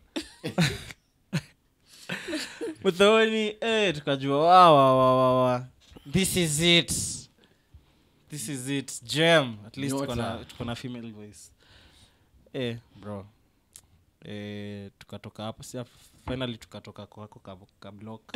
Mthoni eh tukajua wa wa wa wa wa this is it this is it gem at least tuko na tuko na female voice eh bro eh tukatoka hapo si finally tukatoka kwako ka, ka block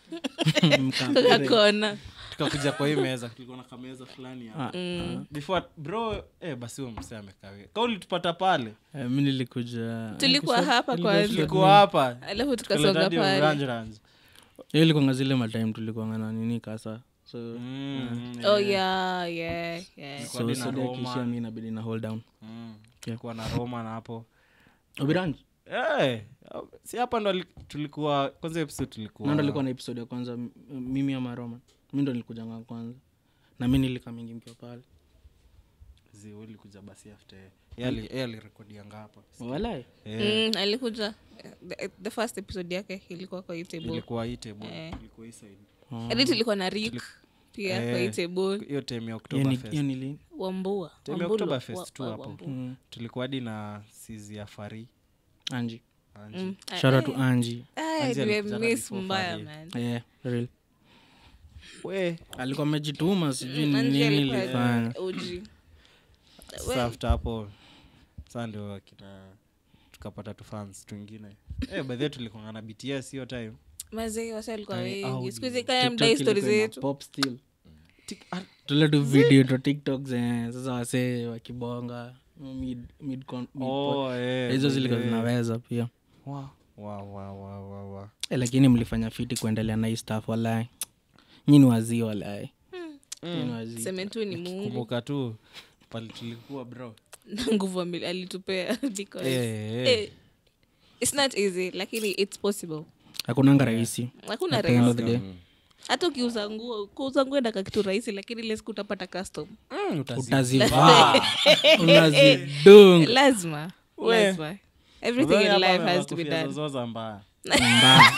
kakona tukakuja kwa hii meza tulikuwa na kameza fulani hapa Ah, before bro eh basi huyo msee amekawia kauli tupata pale ah. Eh, mimi nilikuja tulikuwa hapa kwanza tulikuwa hapa alafu tukasonga pale range range hiyo ilikuwa zile matime tulikuwa na nini kasa so oh yeah yeah yeah Kwa so dina so Roma. kisha mimi inabidi na hold down tulikuwa na Roma na hapo obiranj eh si hapa ndo ali- tulikuwa kwanza episode tulikuwa nando alikuwa na episode ya kwanza m- mimi ama Roma mimi ndo nilikuja ngao kwanza na mimi nilika mingi mkiwa pale ziuli kuja basi after yali yeye alirekodia ngapa wala eh Mm, alikuja the, the first episode yake ilikuwa kwa hii table ilikuwa hii table Eh. ilikuwa hii side hadi tulikuwa na Rick pia Eh. kwa hii table hiyo time ya hiyo October ni fest hiyo ni lini Wambua time ya Wambulu, October fest wa- tu wa- hapo Wambulu. mm. tulikuwa hadi na sizi ya Fari Anji Anji. Mm. shout out to Anji Ay, Anzi niwe alikujana miss before mbaya Fari. man yeah real we alikuwa amejituma sijui ni Anji nini alikuwa ilifanya O G. sasa after hapo sasa ndio akina tukapata tu fans twingine eh by the way tulikuwa na B T S hiyo time mazee wasa alikuwa Eh, wengi audio. siku hizi kaya TikTok mdai stories ilikuwa ina zetu pop still tule tu video tu TikTok zenye sasa wasee wakibonga mid mid con- mid oh eh hizo zilikuwa eh. zinaweza pia wa wa wa wa wa wa eh, lakini mlifanya fiti kuendelea na hii stuff walai nyini wazii walai nyini wazii seme tu ni Mungu kumbuka tu pale tulikuwa bro na nguvu amili- alitupea because eh eh eh, it's not easy lakini it's possible hakunanga rahisi hakuna At the end of rahisi the day. hata ukiuza nguo kuuza nguo ndaka kitu rahisi lakini ile siku utapata custom Mm, utazi- utazivaa unazidunga lazima We. lazima everything Nadhani in hapa life amevaa has to be kofia done zozoza mbaya mbaya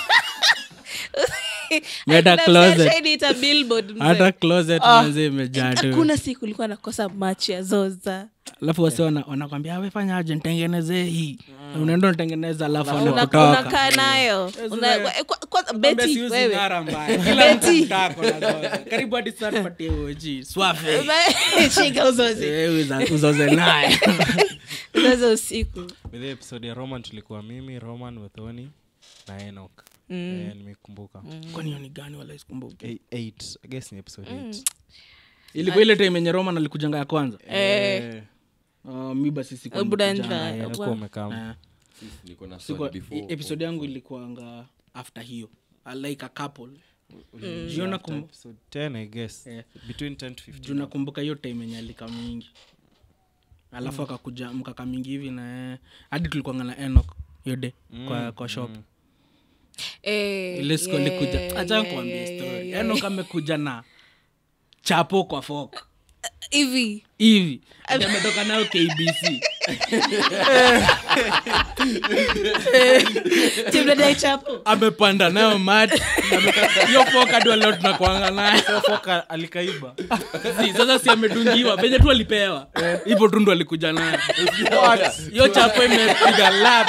Meta closet. Ita billboard mzee. hata closet manze imejaa tu hakuna siku ulikuwa nakosa machi ya zoza alafu wase wana- wanakwambia "Ah, we fanya aje nitengeneze hii unaenda unatengeneza alafu Una- anakutoka unakaa nayo Una- we- kwa- kwa- Betty, Siuzi wewe. ngara mbaya. Kila mtu mtako na zote. Karibu hadi sasa tupatie uji. Swafi. shika uzozi Eh, uza- uzoze naye. zoza usiku with the episode ya Roman tulikuwa mimi Roman Wethoni na Enoch eh nimekumbuka Kwani hiyo ni gani wala sikumbuki. Eh, eight I guess ni episode eight Ilikuwa ile time yenye Roman alikujanga ya kwanza. eh Uh, mi basi sikuwa Buda nimekujanga, njaa. eh. nilikuwa umekaa Eh, Sisi niko na sikuwa- swali before. e- episode yangu ilikuanga after hiyo. I like a couple. Jiona kum episode ten I guess Eh. between ten to fifteen juu nakumbuka hiyo time yenye alika mingi alafu akakuja mkaka mingi hivi na eh, hadi tulikuanga na Enoch hiyo day kwa, kwa shop Eh, ile siku yeah, alikuja acha yeah, nikuambie yeah, story yeah, yeah. Enoch amekuja na chapo kwa fork hivi hivi Ati ametoka nayo K B C timdadai chapo amepanda nayo mati Ameka- hiyo fork hadi leo tunakuanga nayo foka alikaiba Si, sasa si amedungiwa venye tu alipewa hivyo tu ndo alikuja nayo hiyo chapo imepiga lap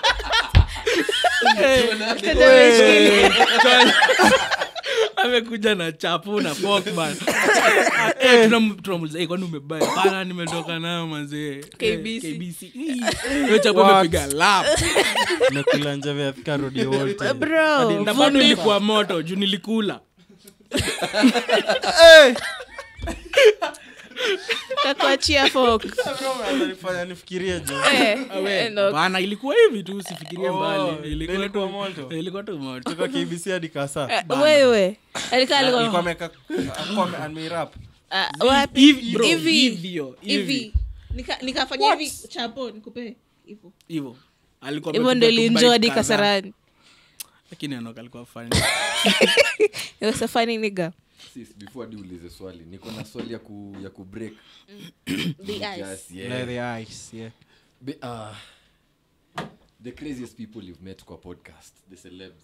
amekuja na chapu na forkman eh tunam- tunamuuliza eh kwani umebaya pana nimetoka nayo mazee K B C. K B C hiyo chapu imepiga lap nakula njave afika rodi wote bro ndapata ilikuwa moto juu nilikula Kakuachia fork. Ananifanya nifikirie jo. Eh, no. Bana ilikuwa hivi tu usifikirie Oh, mbali. Ilikuwa ilikuwa tu moto. Ilikuwa tu moto. Toka K B C hadi Kasa. Eh, wewe. Alika Alikuwa alikuwa. ameka akome amirap. Ah, wapi? Hivi bro, Hivi. hivyo. Hivi. Nika nikafanya hivi chapo nikupe hivyo. Hivyo. Alikuwa Hivyo ndio amepiga tu linjo bite hadi kadhaa. Kasarani. Lakini anoka alikuwa funny. It was a funny nigga. Sis, before hadi ulize swali niko na swali ya ku ya ku break The ice. Yes, yeah. Yeah, the ice, yeah. Be, uh, the craziest people you've met kwa podcast, the celebs.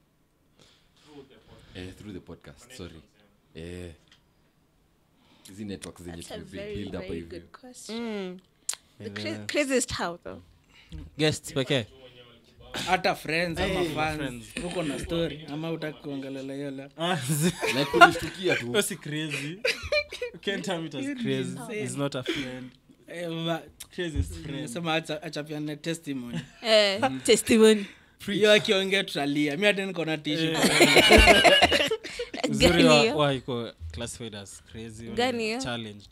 Eh, through the podcast, sorry. Eh. Hizi networks zenye That's a tume very, build up very hivi. good question. The cra- craziest how though? Guests pekee. Hata friends ama Hey, fans. friends. Uko na story ama utaki kuongelea hiyo la. Like kulishtukia tu. That's crazy. You can't tell me it as crazy. He's not a friend. Eh, ma- Craziest friend. Nasema acha acha pia na testimony. Eh, testimony. Hiyo akiongea tutalia. Mimi hata niko na tissue. Uzuri Gani wa hiyo? wa iko classified as crazy. or Gani hiyo? Challenged.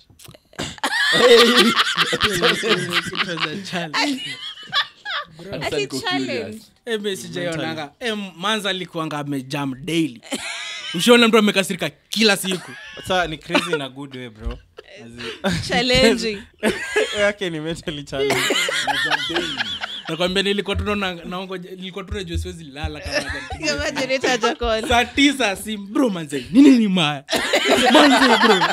Hata Ati niko challenge. curious. Eh, mimi sijaionanga. Eh, Manza alikuanga amejam daily. Ushaona mtu amekasirika kila siku. Sasa ni crazy in a good way, bro. As in- Challenging. yake ni mentally challenged. Nakwambia nilikuwa tu naona naongo nilikuwa tu najua siwezi lala kama Kama generator hajakona. saa tisa si bro manze nini ni mbaya manze bro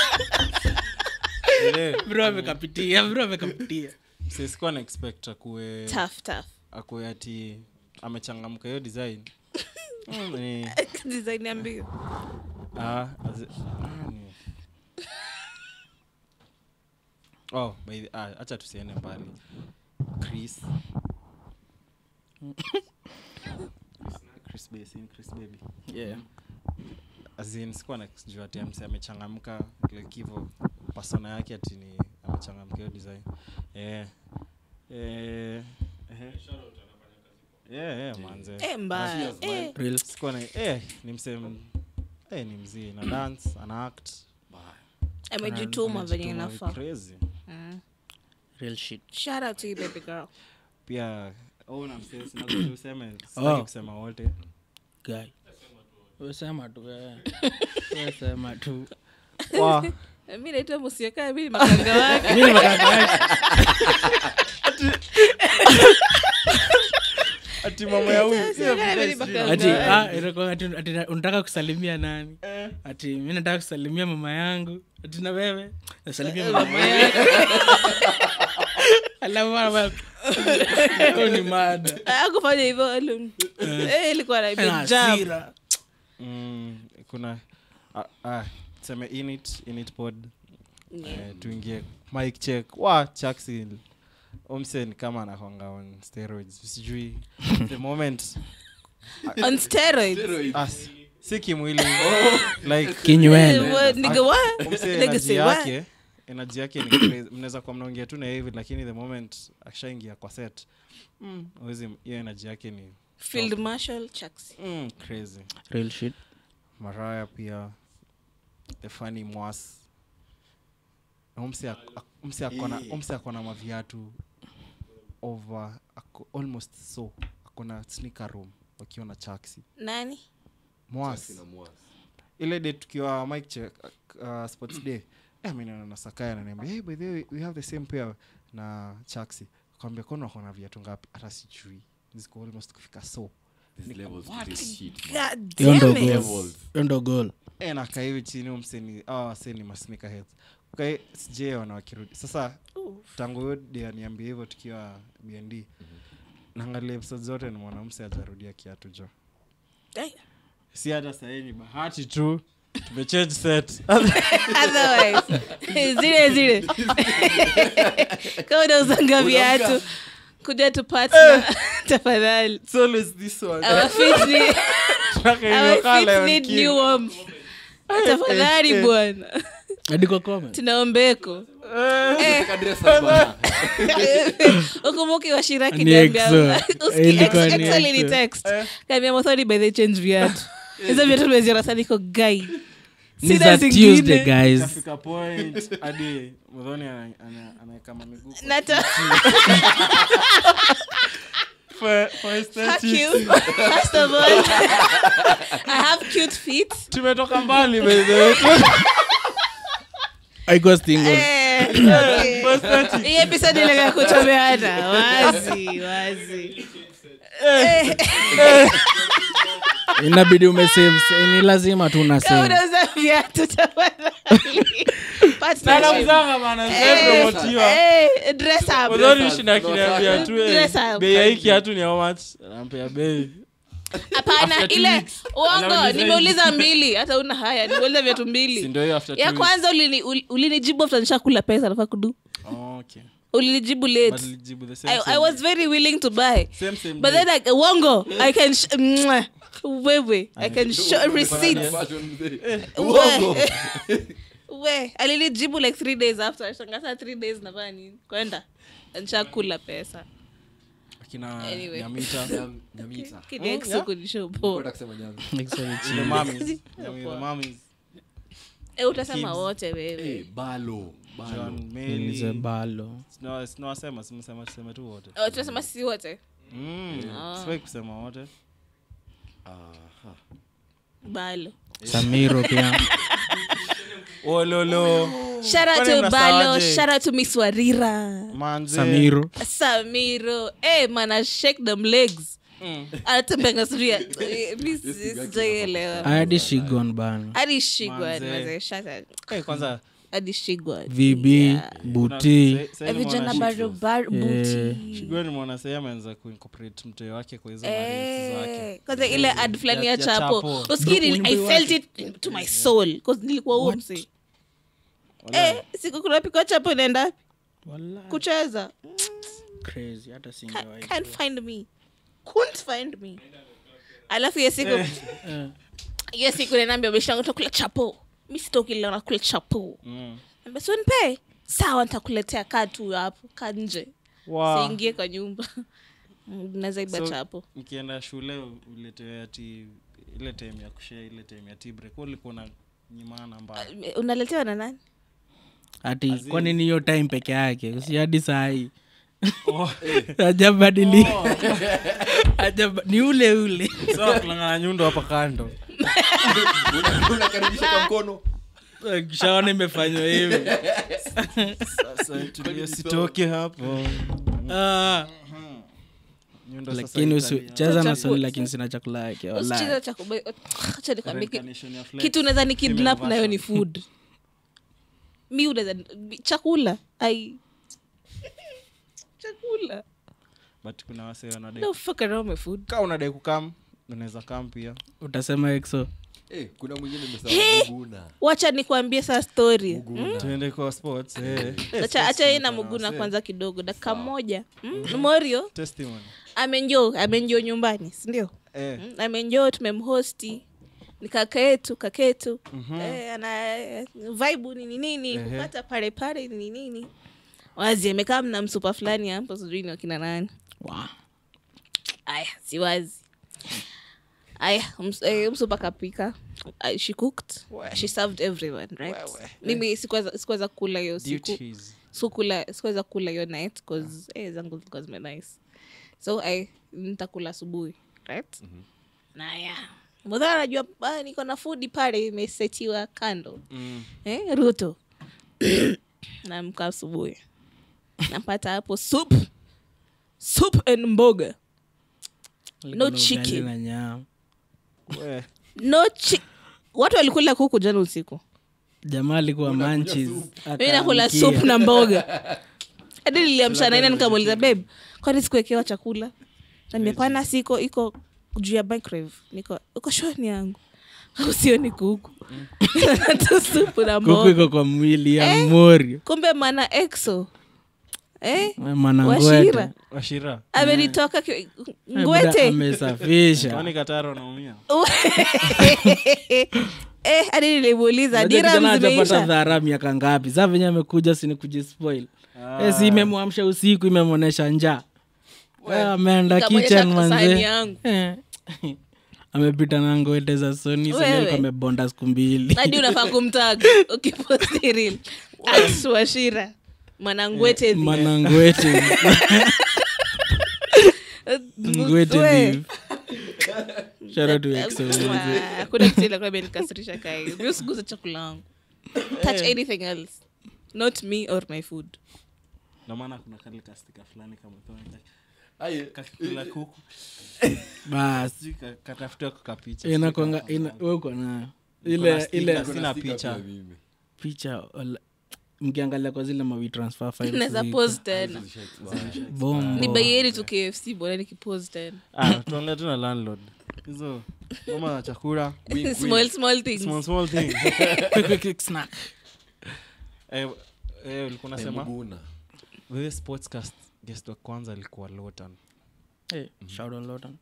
Ile bro amekapitia bro amekapitia sikuwa na expect akuwe Tough, tough. akuwe ati amechangamka hiyo design. Mm, ni Design ya mbio. ah as ah, ni oh by the ah acha tusiende mbali. Chris Chris Basin, Chris Baby. yeah Azin sikuwa na kujua ati amse amechangamka kile kivo persona yake ati ni amechangamka hiyo design. Eh eh eh yeah yeah manze. Eh, mbaya. Eh, real Sikuwa na eh ni msem eh ni mzee na dance ana act amejituma venye Anajituma inafaa. crazy. real shit Shout out to you, baby girl. Pia oh na msee sina kusema Oh. sitaki kusema wote. guy wewe sema tu wewe wewe sema tu Wa Mimi naitwa Musiaka, mimi ni makanga wake. mimi makanga yake ati mama ya huyu Sasa, mimi ni makanga ati wake. ah ilikuwa ati ati unataka kusalimia nani ati mimi nataka kusalimia mama yangu ati na wewe nasalimia mama yangu alafu mama oh ni mada Hakufanya hivyo alone. Eh, ilikuwa na na jam. hasira mm, kuna ah, ah sema init init pod eh, tuingie mic check wa Jackson Omsen kama anakonga on steroids sijui the moment On steroids. Steroids. as si kimwili like kinywele Eh, what, nigga, what? Omse Nigga energy say what? yake energy yake ni crazy. Mnaweza kuwa mnaongea tu na hivi lakini the moment akishaingia kwa set mm hiyo energy yake ni Field Marshal Chucks. mm, crazy. real shit Mariah pia the funny Mwas umse umse akona umse akona maviatu over ako, almost so akona sneaker room wakiona Chaksi Nani? Mwas Sina mwasi. ile day tukiwa mic check uh, sports day eh mimi na Sakaya ananiambia hey by the way we have the same pair na Chaksi akamwambia kono akona viatu ngapi hata sijui ziko almost kufika so There's Niko, levels to what? this shit, man. God Hiyo ndo damn it. Levels. hiyo ndo goal eh na kaivi chini umseni ah seni masnika heads okay sije wana wakirudi sasa Oof. tangu hiyo day aniambia hivyo tukiwa B N D naangalia episodes zote ni mwanamse ajarudia kiatu jo Eh, si hata sasa ni bahati tu tumechange set otherwise zile zile kama unauzanga viatu kuja tu partner tafadhali. it's always this one Our feet need, our feet Kala need new warmth. Tafadhali bwana, hadi kwa comment tunaombeko. Nataka dress up bana. Ukumbuki wa Shiraki Ni niambia exo. uski Ilikuwa ni actually ni exo. text. Kama methodi by the change viatu. hizo viatu tumeziona sana iko guy Ni za Tuesday guys. Kafika point hadi Mudhoni anaweka miguu nata for for aesthetics. First of all, I have cute feet. Tumetoka mbali baby. I got single. Eh, okay. Hii episode ile ya kutomeana wazi wazi. Eh. Inabidi umesave, ni lazima tu na save. Unauza viatu tafadhali. Sana mzanga bana, save promotiwa. Eh, dress up. Mudhoni shina kiniambia tu Dress eh. up. Bei ya hiki hatu ni how much? Nampea bei. Hapana After two ile weeks. uongo Anauliza nimeuliza mbili hata una haya nimeuliza viatu Si mbili. ndio hiyo after two Ya weeks. kwanza ulini ul- ulinijibu after nishakula pesa nafaa kudu. Oh, okay. Ulinijibu late. But lijibu the same I, same I was day. very willing to buy. Same same But day. then like uongo I can sh- mwah. wewe I can show receipts. Uongo. We alinijibu like three days after shangasa three days nafanya nini kwenda nishakula pesa. Akina Anyway. Nyamita. Nyam- Nyamita. Kidexo kunishopo. Nataka kusema nyami. The mummies. Nyami the mummies. Eh utasema wote Eh, wewe. balo. Balo. John Nize Melly. balo. No, no wasema, simsema tuseme tu wote. Oh tunasema sisi wote. Mm. Siwezi kusema wote. Aha. Balo. Samiro pia. Oh lolo. Shout out Kwani to mnasawaje? Balo, shout out to Miss Warira. Manze. Samiro. Samiro. Eh man I shake them legs. Mm. Anatembenga suria. Miss sijaelewa. Hadi Shigon bana. Hadi Shigwan Manze. maze shout out. Eh, kwanza Hadi Shigwan. V B, Buti. kuna- sa- sa- Vijana nimeona barubaru Eh. buti. Shigwe nimeona sasa ameanza kuincorporate mtoyo wake kwa hizo marriages zake. Eh, kwanza ile ad fulani ya Ya- ya chapo. Chapo. Usikiri Bro, I wimbo felt it to my soul cause nilikuwa huo mse. Eh, siku kuna piko chapo nenda wapi? Wallahi Kucheza. crazy hata Ca- singewahi. Can't find me. Couldn't find me. Alafu hiyo siku hiyo siku ninaambia beshangu tutakula chapo. Mimi sitoki leo nakula chapo. Mm. Niambia sio nipe. Sawa nitakuletea kaa tu hapo, kaa nje. Wow. Siingie kwa nyumba. Naweza iba So, chapo. mkienda shule uletewe ati ile time ya kushare ile time ya tea break ulikuwa na nyimana mbaya. Unaletewa na nani? Ati kwa nini hiyo time peke yake? Usi hadi saa hii. Oh. Hajabadili. Hajab ni ule ule. So kulangana nyundo hapa kando. Una- unakaribisha kwa mkono. Kishaona imefanywa hivi. Sasa tulio sitoke hapo. Ah, Nyundo sasa lakini itali- usicheza na Sony lakini sina chakula yake. Wallahi. Usicheze cha kubai. Acha nikwambie ki- Reincarnation ya Flex. kitu unaweza ni kidnap Female nayo ni version. food. Mi unaweza chakula. Ai. Chakula. But kuna wase wanadai. No fuck around with food. Kama unadai kukam, unaweza kam pia. Utasema exo. Eh, kuna mwingine nimesema Muguna. Wacha nikwambie sa story. Muguna. Tuende kwa sports eh. Acha acha yeye na Muguna kwanza kidogo dakika moja. Mm? Morio Testimony. amenjoo amenjoo nyumbani, si ndio? Eh. Mm, amenjoo tumemhosti ni kaka yetu kaka yetu eh, ana vibe nini nini kupata pale pale nini nini wazi amekaa mna msupa fulani hapo sijui ni wakina nani. Wow. Aya si wazi aya ms, eh, msupa kapika. Uh, she cooked she served everyone right. Mimi sikuweza sikuweza kula hiyo siku Duties. sikula sikuweza kula hiyo night cause eh zangu zilikuwa zime nice so I nitakula asubuhi right. mm-hmm. na ya mbona anajua ah, niko na food pale imesetiwa kando Mm. eh Ruto na mka asubuhi napata hapo soup soup and mboga no Ugali chicken na nyama. We. no chi watu walikula kuku jana usiku. Jamaa alikuwa manchis. Mimi nakula soup na mboga. Hadi niliamsha naina nikamuuliza babe, kwani sikuwekewa chakula? Na nimepana siko iko juu ya microwave. Niko uko shoni yangu. Usioni kuku. Na soup na Kuku mboga. iko kwa mwili ya Morio. Kumbe mana exo. Eh? Maana Washira. ngwete. Washira. Amenitoka ki- Eh, buda ngwete. amesafisha. Kwani Kataro naumia? Eh, hadi nilimuuliza Unajua dira kijana hajapata zimeisha. dhara miaka ngapi? Sasa venye amekuja si ni kujispoil. Eh, si imemwamsha usiku imemuonesha njaa. Eh, ameenda Nikamwonyesha kitchen sahani manze. yangu. Eh. amepita na ngwete za Sony Wewe. sasa amebonda siku mbili hadi unafaa kumtag ukiposti reel aswashira manangwete thi. manangwete ngwete We. beef. Shout out to X O. Ah, kuna kitu ile kwa imenikasirisha kai mimi usiguze chakula yangu touch anything else not me or my food. Ndio maana kuna kale kastika fulani kama toa Ai, kakula kuku Bas sika katafuta kukapicha inakwanga ina wewe uko nayo ile ile Sina kuna picha. sticker pia mimi. picha wala- mkiangalia kwa zile mawi transfer files Naweza ziko. post tena Hizo zisha-expire. Bombo. ni bayeri tu K F C bora nikipost tena ah tuongea tu na landlord hizo mama na chakula Wink, wink. small small things small small thing quick quick quick snack eh eh ulikuwa unasema Mguna. wewe sportscast guest wa kwanza alikuwa Lotan hey shout out Lotan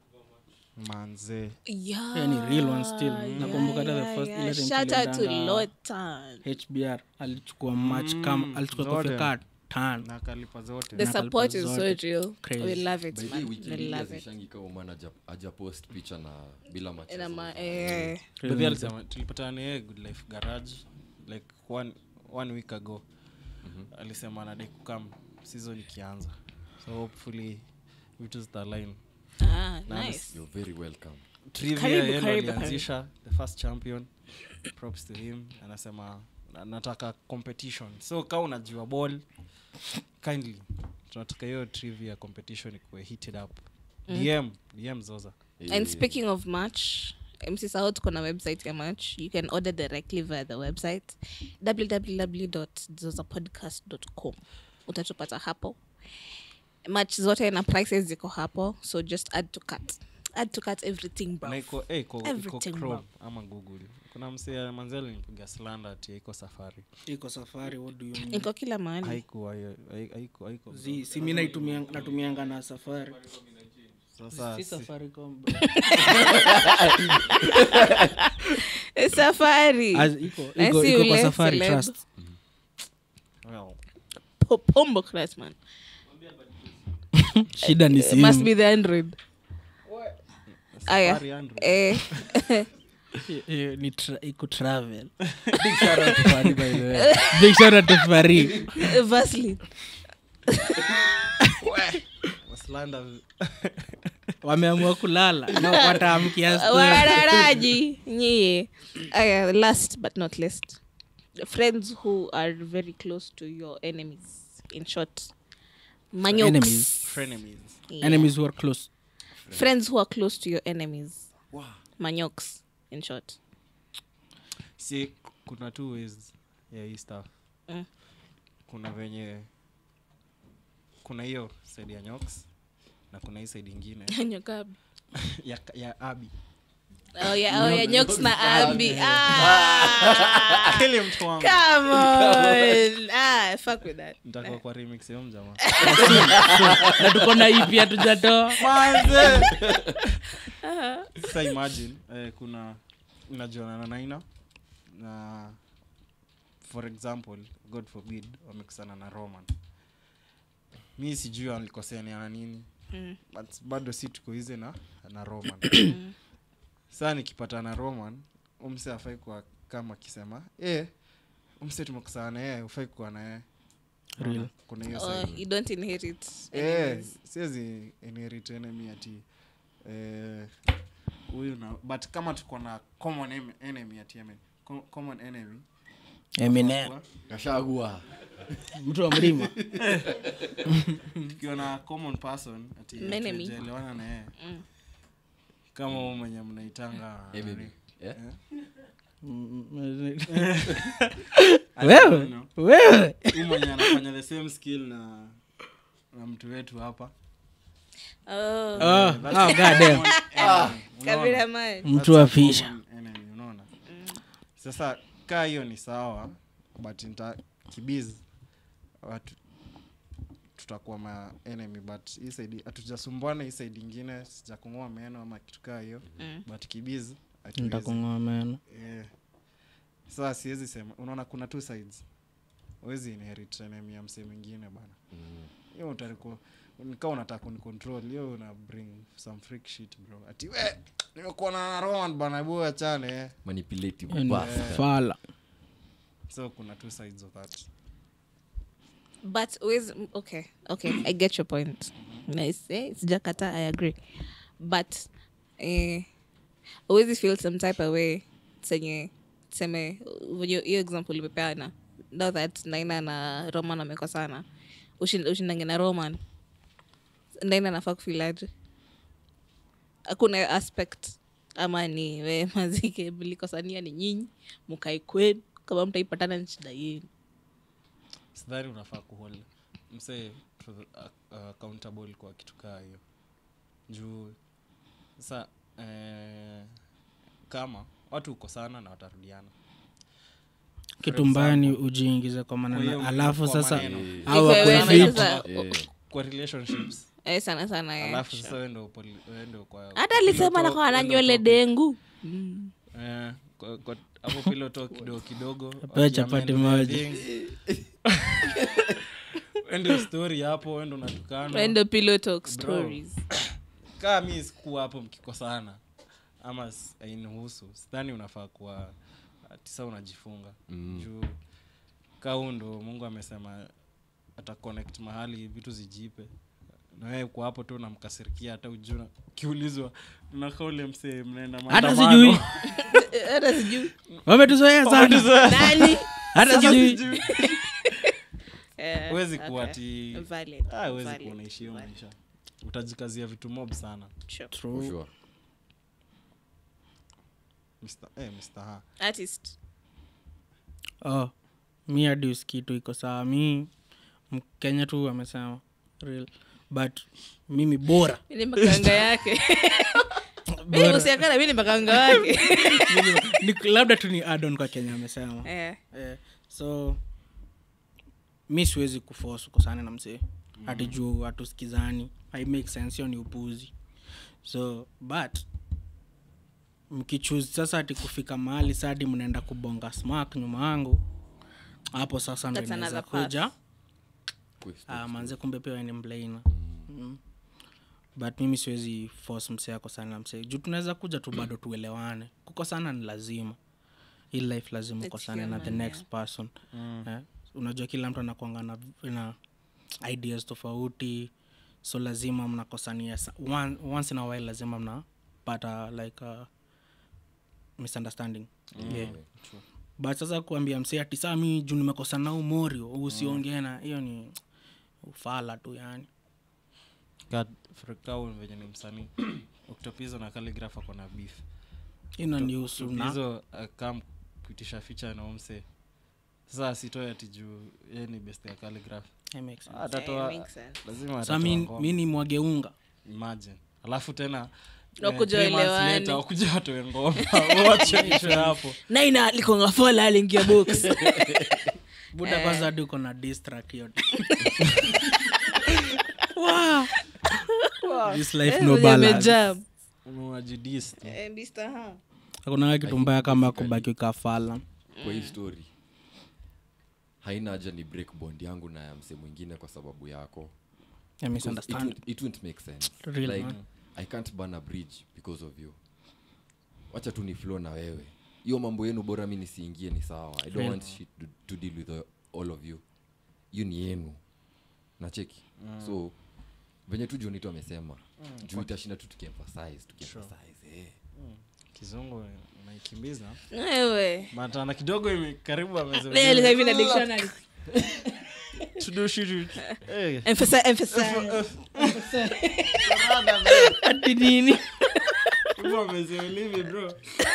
manze yeah yeah, ni real one still nakumbuka hata the yeah, first yeah. ile time Shout out to tuliendanga Lotan. H B R alichukua match kama alichukua zote. coffee card tan na kalipa zote The Na support is kalpa so zote. real. Crazy. We love it, By the man. wiki We mbili love it. hazishangi kama man haja- haja post picha na bila Ina machezo. ma- eh. Baby alisema tulipatana na yeye Good Life Garage like one one week ago. Alisema anadai kukam season ikianza. So hopefully vitu zitaline. Ah, Na nice. You're very welcome. Trivia Karibu, yeye ndo karibu, alianzisha the first champion. Props to him. Anasema na- nataka competition. So kama unajua ball kindly tunataka hiyo trivia competition ikuwe heated up. D M D M Zoza. And speaking of match, M C Sao tuko na website ya match. You can order directly via the website w w w dot zoza podcast dot com. Utatupata hapo. Match zote na prices ziko hapo, so just add to cart. Add to cart everything, bro. Na iko eh iko iko Everything, Chrome bro. ama Google. Kuna msee manzeli nipiga slander ati iko Safari. iko safari what do you mean Iko kila mahali. Haiko haiko haiko. zi si mimi naitumia natumianga na safari Sasa si si- Safaricom bro Eh, Safari. As iko I iko see iko ule kwa Safari celeb. Trust well, Po- Pombo class, man. shida ni It must simu be the Android. Aya. Safari Android. Eh, Eh, eh, ni tra- iko travel big shout out to Fari by the way big shout out to Fari Vaseline. Slander wameamua kulala na wataamkia story Wararaji nyie. Aya, last but not least, friends who are very close to your enemies. In short, manyoks. Enemies. frenemies. Yeah. enemies who are close Friends who are close to your enemies. Wow. Manyoks. In short. Si kuna two ways ya hii stuff. Mm. Kuna venye kuna hiyo side ya Nyox na kuna hii side nyingine Nyokabi. ya ya Abi. Oh yeah, oh yeah, nyoks na Abi. Ah, Kile mtu wangu. come on. Ah, fuck with that. Nitakuwa kwa remix ya mjamaa. na tuko na ipi hatujatoa Manze. Sasa imagine eh, kuna unajuana na Naina na for example God forbid wamekusana na Roman. Mimi sijui alikosea na nini. Mm. But bado si tuko hizi na na Roman. Sasa nikipata na Roman umse afai kwa kama akisema eh umse tumekusana na yeye ufai kuwa na yeye. Real. Kuna hiyo Oh, side. you don't inherit. Eh, enemies. siwezi inherit enemy ati eh huyu na but kama tuko na common em- enemy ati Yemen. Co- common enemy. Eminem Kashagua. mtu wa mlima Tukiwa na common person ati Enemy. tunaelewana na yeye. Mm. Kama huyo mwenye mnaitanga Eminem. Yeah? wewe wewe huyo mwenye anafanya the same skill na na mtu wetu hapa. Oh, oh oh god damn Kabila man. mtu wa fisha enemy unaona. Sasa kaa hiyo ni sawa but nita kibiz watu tutakuwa ma enemy but hii side hatujasumbuana hii side nyingine sijakung'oa meno ama kitu kaa hiyo Mm. but kibiz hatuwezi. nitakung'oa meno Eh. Sasa siwezi sema unaona kuna two sides. Huwezi inherit enemy ya msee mwingine bana. Mm. hiyo utariko nikao unataka kunicontrol hiyo una bring some freak shit bro ati we nimekuwa na Roman bana boy achane manipulative bastard fala. so kuna two sides of that But with okay, okay, I get your point. Nice, eh? It's Jakarta, I agree. But eh, always feel some type of way. Senye, seme, your example ulipeana. Now that Naina na Roman wamekosana, ushindange na Roman, Naina nafaa kufilaje? Hakuna aspect ama ni we mazike mlikosania ni nyinyi, mkae kwenu, kama mtaipatana ni shida yenu. sidhani unafaa kuhold mse uh, uh, accountable kwa kitu kaa hiyo juu sasa eh, kama watu uko sana na watarudiana Kitu mbaya ni ujiingize kwa Kwa hiyo maneno alafu kwa sasa maneno. au Iko wewe kwa fit sasa, Eh, kwa relationships eh, sana sana eh. alafu sasa wewe ndio poli- wewe ndio kwa Hata alisema na kwa nywele dengu. eh kwa- kwa- hapo pillow talk kidogo kidogo Pewa chapati moja. ende story hapo ende unatukana When the pillow talk Bro. stories. kama mimi sikuwa hapo mkikosana ama s- hainihusu sidhani unafaa kuwa tisa unajifunga Mm. juu kau ndo Mungu amesema ata connect mahali vitu zijipe na wewe kwa hapo tu unamkasirikia hata ujuna kiulizwa na kaule mse mnaenda hata maandamano. sijui Hata sijui. wametuzoea sana Nani? hata Sasa sijui sijui. Eh, Huwezi okay. kuwa ati Valid. ah huwezi Valid. kuwa unaishi hiyo Valid. maisha utajikazia vitu mob sana Sure. for True. sure. Mister eh Mister Ha Artist. Oh, mi hadi usikitu iko sawa. Mi Mkenya tu amesema real, but mimi bora Mimi ni makanga yake. Mimi bora usiakana mimi ni makanga wake. ni, labda tu ni add-on kwa Kenya amesema Eh. eh, so mi siwezi kuforce kukosana na msee hadi juu hatusikizani. I make sense, hiyo ni upuzi. So but mkichoose sasa ati kufika mahali sadi mnaenda kubonga smack nyuma yangu, hapo sasa ndo That's inaweza another path. kuja Quick stop. ah, manze kumbe pia wewe ni mlaina. Mm. But mimi siwezi force msee akosana na msee juu tunaweza kuja tu bado tuelewane. Kukosana ni lazima, hii life lazima It's ukosane na the human, next person. Eh, unajua kila mtu anakuanga na, na ideas tofauti, so lazima mnakosania sa- one, once in a while lazima mnapata like a misunderstanding. Yeah. But sasa kuambia msee ati saa mi juu nimekosana na umorio usiongee na hiyo ni ufala tu yani. God Frikao venye ni msanii Octopizo na Calligraph ako na beef Ina ni usuna. hizo kam kuitisha feature na umse sasa sitoe ati juu yeye ni best ya Calligraph It makes sense. atatoa Eh, makes sense. lazima Sasa atatoa mi ngoma. mi ni mwage unga. Imagine alafu tena Wakuja eh, three months waelewane. later, wakuja watoe ngoma wache hapo Na ina likonga fola aliingia box. Buda kwanza hadi uko na diss track yote. Wow. This life no balance. unajidis Eh, Mister Ha. Hakuna kitu mbaya kama kubaki kafala. Kwa hii story haina haja ni break bond yangu na ya mse mwingine kwa sababu yako. I Because it misunderstand. won't, it won't make sense. Real, like man. I can't burn a bridge because of you. Wacha tu ni flow na wewe. Hiyo mambo yenu bora mimi nisiingie ni sawa. I don't Real. want shit to, to deal with all of you. You ni yenu. Na cheki. Mm. So venye tu Jonito amesema, mm. juu itashinda tu tukiemphasize, tukiemphasize. Eh. kizungu unaikimbiza Wewe. matana kidogo ime karibu amezo Leo leo hivi na dictionary. to do shit eh Emphasize emphasize. Ati nini? Bro, amezielewi bro.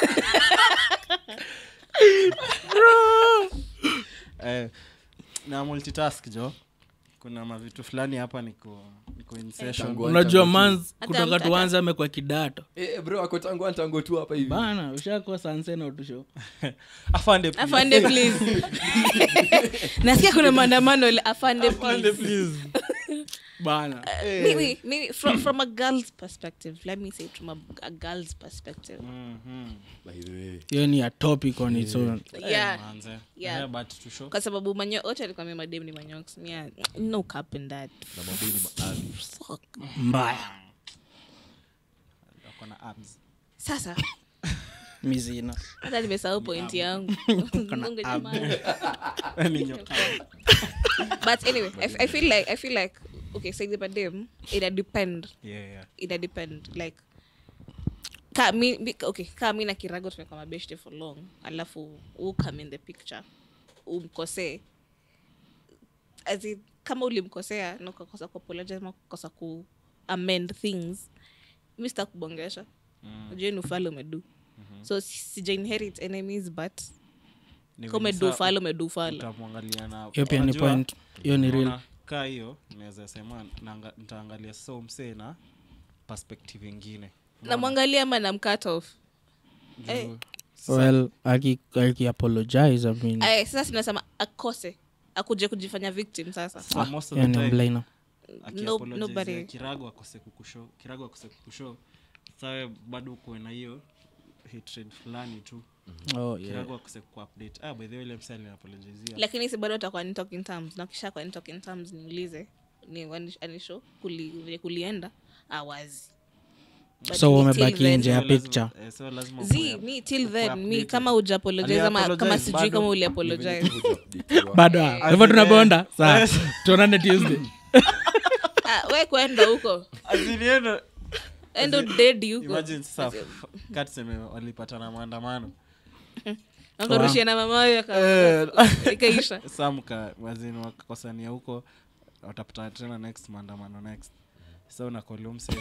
Eh, na multitask jo. Kuna mavitu fulani hapa niko niko in session. Tangu Unajua tangu manz Hata kutoka mtaka. tuanze amekuwa kidato. Eh bro ako tangu antango tu hapa hivi. Bana, ushakuwa sanse na utusho. Afande please. Afande please. Nasikia kuna maandamano ile afande Afande please. please. bana Uh, maybe maybe from from a girl's perspective, let me say it from a, a girl's perspective. By the way. hiyo ni a topic on its own. Yeah. Manze. Yeah. Eh, but to show Kwa sababu manyo wote alikuwa mimi madem ni manyox. Yeah, no cap in that. Na mabeni maali. Fuck. Mbaya wako na abs. Sasa mizina hata nimesahau point yangu. Mungu jamani. Ni nyoka. But anyway, I, I feel like I feel like okay, say the madem, it depend. Yeah, yeah. It depend like ka mi mi- okay ka mi na Kirago tumekuwa mabeshte for long alafu u come in the picture umkosee as in, kama ulimkosea na ukakosa kuapologize ama kukosa ku amend things mi sitakubongesha unajua ni ufalo umedu so sija inherit enemies but Ni kama venye umedu saa ufalo umedu ufalo utamwangalia na hiyo pia ni unajua, point hiyo ni real unaona, kaa hiyo naweza sema naanga- nitaangalia so msee na perspective ingine. namwangalia ama na mcut off eh. well aki aki apologize I mean Ay, sasa sinasema akose akuje kujifanya victim sasa So most of the yani time, mblina No- aki-apologize, nobody- Kirago akose kukushow Kirago akose kukushow sawe bado uko na hiyo hatred fulani tu oh yeah Kirago akose kuupdate ah by the way ile msali apologizea lakini si bado atakuwa ni talking terms na kisha kwa ni talking terms niulize ni wani- anisho kuli vile kulienda awazi But so me umebaki till then- nje ya So lazima- picture eh, so lazima zi ukuwe- mi till ukuwe then mi updated. kama uja apologize ama kama Ali-apologize, sijui bado. kama uli Ni apologize venye tu hujaupdatiwa. bado hivyo tunabonda sawa tuonane Tuesday ah we kwenda huko Azilieno endo dead huko imagine sasa kat sema walipatana maandamano akarushia na mama yao aka- ikaisha samka wazini wakakosania huko watapata tena next maandamano next so nakolumse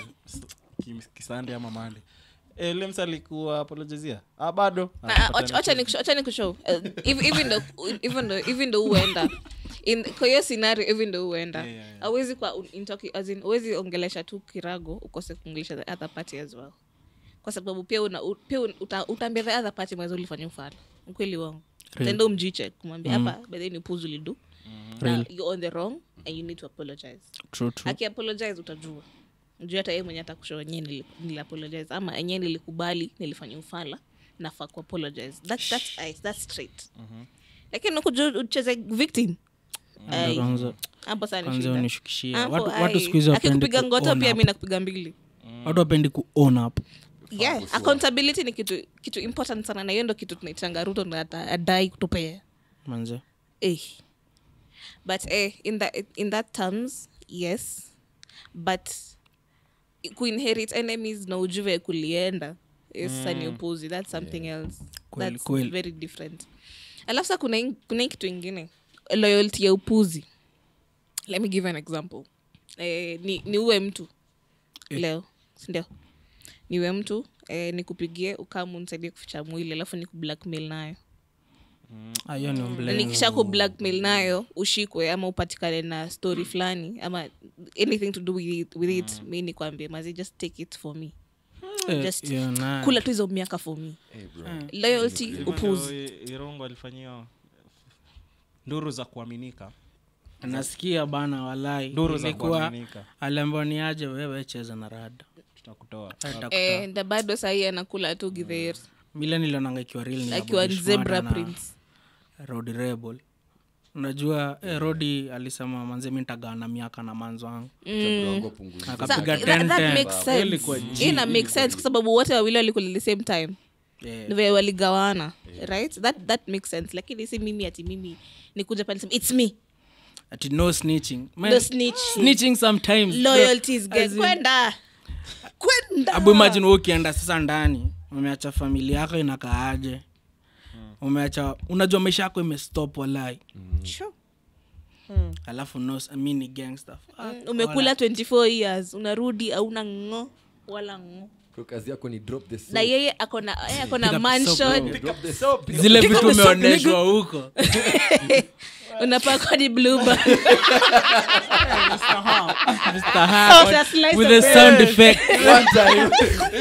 kisande ama mande eh ule msa alikuwa apologizia ah bado Ah, ah, wacha- wacha nikushow- wacha nikushow. Uh, ev- even though even though even though uenda in kwa hiyo scenario even though uenda Yeah, yeah, yeah. hawezi kwa un- in talking as in hawezi ongelesha tu Kirago ukose kuongelesha the other party as well kwa sababu pia una u- pia un- uta- utaambia the other party mwanzo ulifanya ufala ukweli wangu tendo mjiche kumwambia hapa by the way ni puzu lidu na you're on the wrong and you need to apologize true true aki apologize utajua unajua hata yeye mwenyewe atakushow yenyewe nili, nili apologize ama yenyewe nilikubali nilifanya ufala nafaa ku apologize that that's ice, that's straight lakini ukuja ucheze victim Ai, kwanza hapo sana ni kwanza shida. unishukishia Hapo, watu ai. watu siku hizi wapendi akikupiga ngoto ku-own pia up. mimi nakupiga mbili watu wapendi ku own up yeah for sure. accountability ni kitu kitu important sana na hiyo ndio kitu tunaitanga Ruto na ata- adai kutupea manze eh but eh in that in that terms yes but kuinherit enemies na ujuve kulienda is mm. sani upuzi that's something yeah. else Kweli, that's kweli. very different alafu sa kuna in- kuna hii kitu ingine loyalty ya upuzi let me give an example eh, ni, ni uwe mtu Eh. leo sindio niwe mtu eh, nikupigie ukamu nisaidie kuficha mwili alafu ni kublackmail nayo Ah, hiyo ni na mblina nikisha ku blackmail nayo ushikwe ama upatikane na story fulani ama anything to do with it, with it mi nikwambie mazi just take it for me just hiyo na kula tu hizo miaka for me Eh, bro. loyalty upuzi irongo alifanyia nduru za kuaminika nasikia bana walai nduru za ilikuwa kuaminika aliambiwa ni aje wewe cheza na rada tutakutoa Atakutoa. eh, na bado sahii anakula tu gither mile nilionanga ikiwa real ni akiwa Bobby zebra Shmurda na prince Rodi Rebel unajua eh, Rodi alisema manze mi nitagawana miaka na manzo wangu Brongo punguza. Sa- akapiga that, ten that ten. makes Hiyo ilikuwa sense G. ina make sense kwa sababu wote wawili walikula the same time Yeah. vile waligawana right that that makes sense lakini si mimi ati mimi nikuja pale niseme it's me ati no snitching Man, no snitch snitching sometimes loyalties As get in- kwenda kwenda abu imagine wewe ukienda sasa ndani umeacha familia yako inakaaje umeacha unajua maisha yako imestop walai Sure. alafu no I mean ni gangster Mm, umekula twenty-four years unarudi auna ngo wala ngo Bro, kazi yako ni drop the soap. na yeye akona yeye akona Pick up mansion Yeah, drop the soap. Pick up zile Pick up vitu the soap, umeoneshwa huko unapakwa ni bluebird Mister Hart With a slice with of a sound effect one time.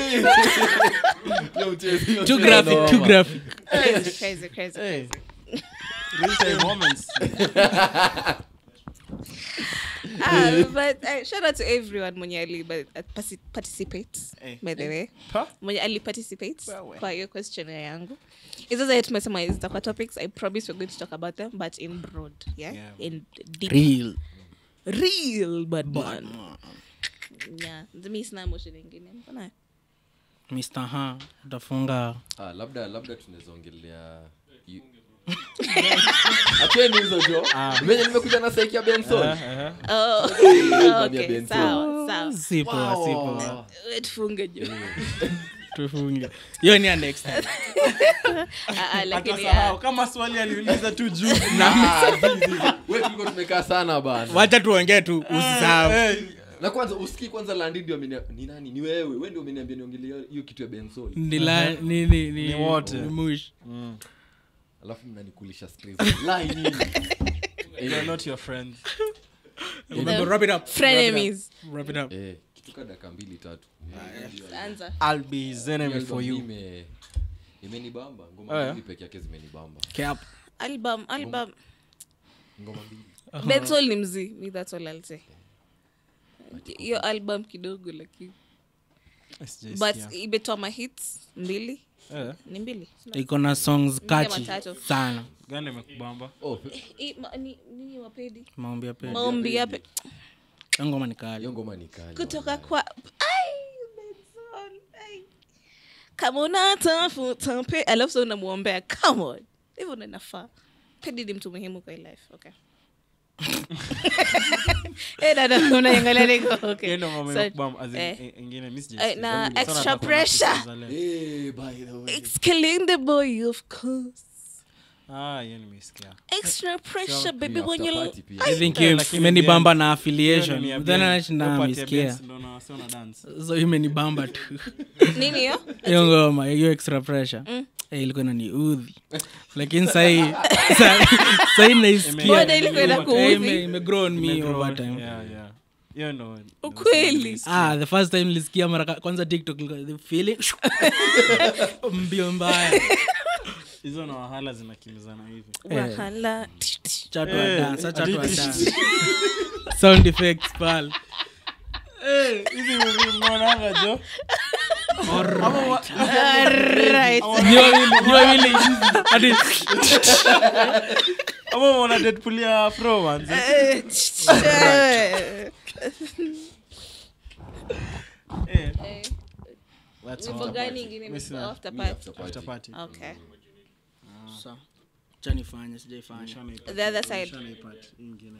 Yo, cheers, yo, too cheers. graphic No, too man. graphic crazy crazy crazy Hey. Real time moments Ah, but uh, shout out to everyone mwenye ali but uh, pasi- participates Eh, by the way Pa? mwenye ali participates Wewe. kwa hiyo question yangu hizo zote tumesema zitakuwa topics. I promise we're going to talk about them but in broad, yeah, Yeah. in deep, real real but man, yeah. Mimi sina motion nyingine, mbona Mr. Ha utafunga Ah, labda labda tunaweza ongelea yu- Acheni hizo jo. Venye nimekuja na saiki ya Benson. Eh, oh Mami okay ya Benson. sawa sawa si poa si poa wait funge jo tufunge hiyo ni ya next time ah ah, lakini atasahau. ah, Kama swali aliuliza tu juu Ah, zi, zi. Wewe tulikuwa tumekaa sana bana. wacha tuongee tu usisahau Na kwanza usikii kwanza Landi ndio amenia ni nani? Ni wewe. Wewe ndio umeniambia niongelee hiyo kitu ya Benson. ni la ni ni ni Ni wote. ni mush Alafu mnanikulisha stress. Lie nini? They're not your friends. Remember, wrap it up frenemies. wrap it up Eh, kitu ka dakika mbili tatu. Anza. I'll be his enemy Hiyo for album you. ime- imenibamba. Oh, Ngoma yeah. mbili peke yake zimenibamba. cap album album Ngoma mbili. Bensoul ni mzee, me that's all I'll say. Hiyo album kidogo lakini but imetoa ma hits mbili, Eh, ni mbili. iko na songs catchy matatu. sana gani imekubamba? Oh, I- ma- ni nini wapedi? maombi ya pedi Maombi yape Hiyo ngoma ni kali hiyo ngoma ni kali. kutoka kwa ai Bensoul. Ai. Kama unatafuta pe alafu sasa unamuombea, come on. Hivyo ndo inafaa. Pedi ni mtu muhimu kwa hii life, okay. Eh dada unaangalia niko okay. Hiyo ndio ngoma So, imekubamba, as in, eh. eh, ingine miss Eh, na Sana extra nataka pressure. kusikiza leo. Eh, by the way. It's killing the boy of course. Ah, hiyo nimesikia. Extra pressure baby Pia when after you party pia. I think Eh, hiyo lakini imenibamba Bien- na hiyo affiliation ni ya then Bien. anashinda Hiyo part ya amesikia Bien ndo na wasio na dance. so imenibamba tu nini hiyo? hiyo ngoma hiyo extra pressure eh ilikuwa inaniudhi lakini sahi sahi naisikia Mbona ilikuwa inakuudhi? Eh, ime ime grow on me Imegrow. over time Yeah, yeah. Hiyo ndo- ndo Ukweli. ah the first time nilisikia mara ka- kwanza TikTok ilikuwa the feeling mbio mbaya hizo na wahala zinakimbizana hivi. Wahala. chat wa Eh, dance chat wa hadithi. dance sound effects pal Eh, hizi movie mnaonanga jo? Alright. ni wawili ni wawili hadi Ama umeona Deadpool ya Afro manze? Eh, Eh, eh, that's wimbo all. gani ingine Mimi sina- after Me party? after party. After party. Okay. so cha nifanye sijaifanya Nishaipata. The other side. Nishaipata. Ingine.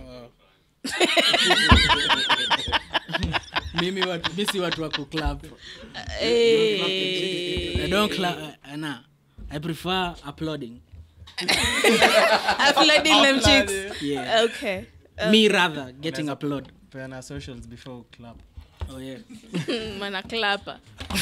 mimi watu mimi si watu wa kuclub Eh, I don't clap uh, nah I prefer uploading uploading them chicks. yeah Okay. me rather getting upload Peana socials before club. oh yeah Mana clapper.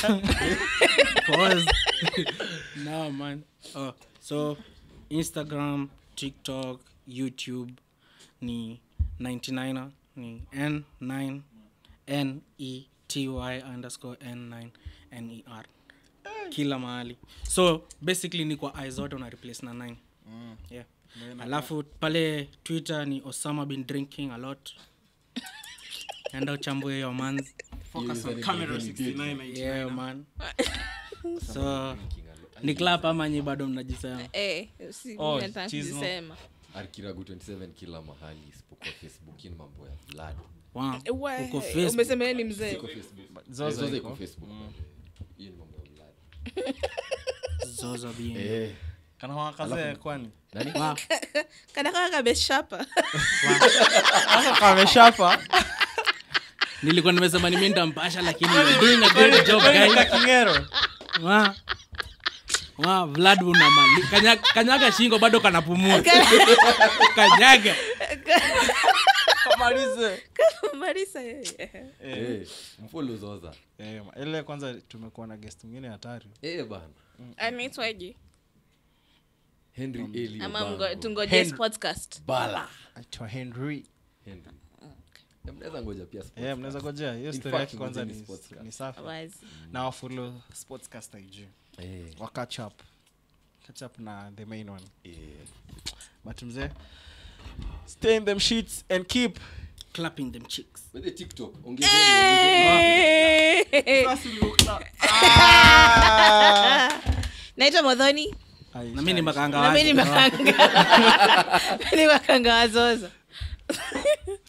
pause no man oh so Instagram TikTok YouTube ni ninety-niner ni N nine N E T Y underscore N nine N E R kila mahali so basically ni kwa eyes zote una replace na nine yeah alafu pale Twitter ni Osama been drinking a lot enda uchambue hiyo manzi Focus on camera sixty-nine eighty-nine. yeah man so ni clap ama nyi bado mnajisema Eh, si Oh, mimi nataka cheese no. kusema. Arkiragu twenty-seven kila mahali isipokuwa Facebook ni mambo ya blood. wow We, uko Facebook umesema yeye ni mzee. Iko Facebook. Zozo Zozo iko. iko Facebook. Hiyo ni mambo ya blood. zozo bien Eh. Kana wakazee kwani? Nani? wow Kana kaka kameshapa. Aka kameshapa. nilikuwa nimesema ni mimi nitampasha lakini you're doing a great job guys Kakingero. wa wa Vlad una mali kanyaga, kanyaga shingo bado kanapumua kanyaga Kamalize. Marisa yeye. Eh, mfollow Zoza. Eh, ma- ile kwanza tumekuwa na guest mwingine hatari. Eh bana. Anaitwaje? Henry Eli. Ama Obango. mgo- tungoje podcast. Bala. Aitwa Henry. Henry. Eh, mnaweza ngoja pia sports. Eh, mnaweza gojea. Hiyo In story fact, yake kwanza ngojeni ni sportscast. ni safi. Wazi. Na wa follow sportscast I G. Eh. Wa catch up. Catch up na the main one. Eh. But mzee, stay in them sheets and keep clapping them chicks. With the TikTok, ongezeni, ongezeni. Naitwa Modhoni. Na mimi ni makanga Na wazo. mimi ni makanga. Mimi ni makanga wazoza.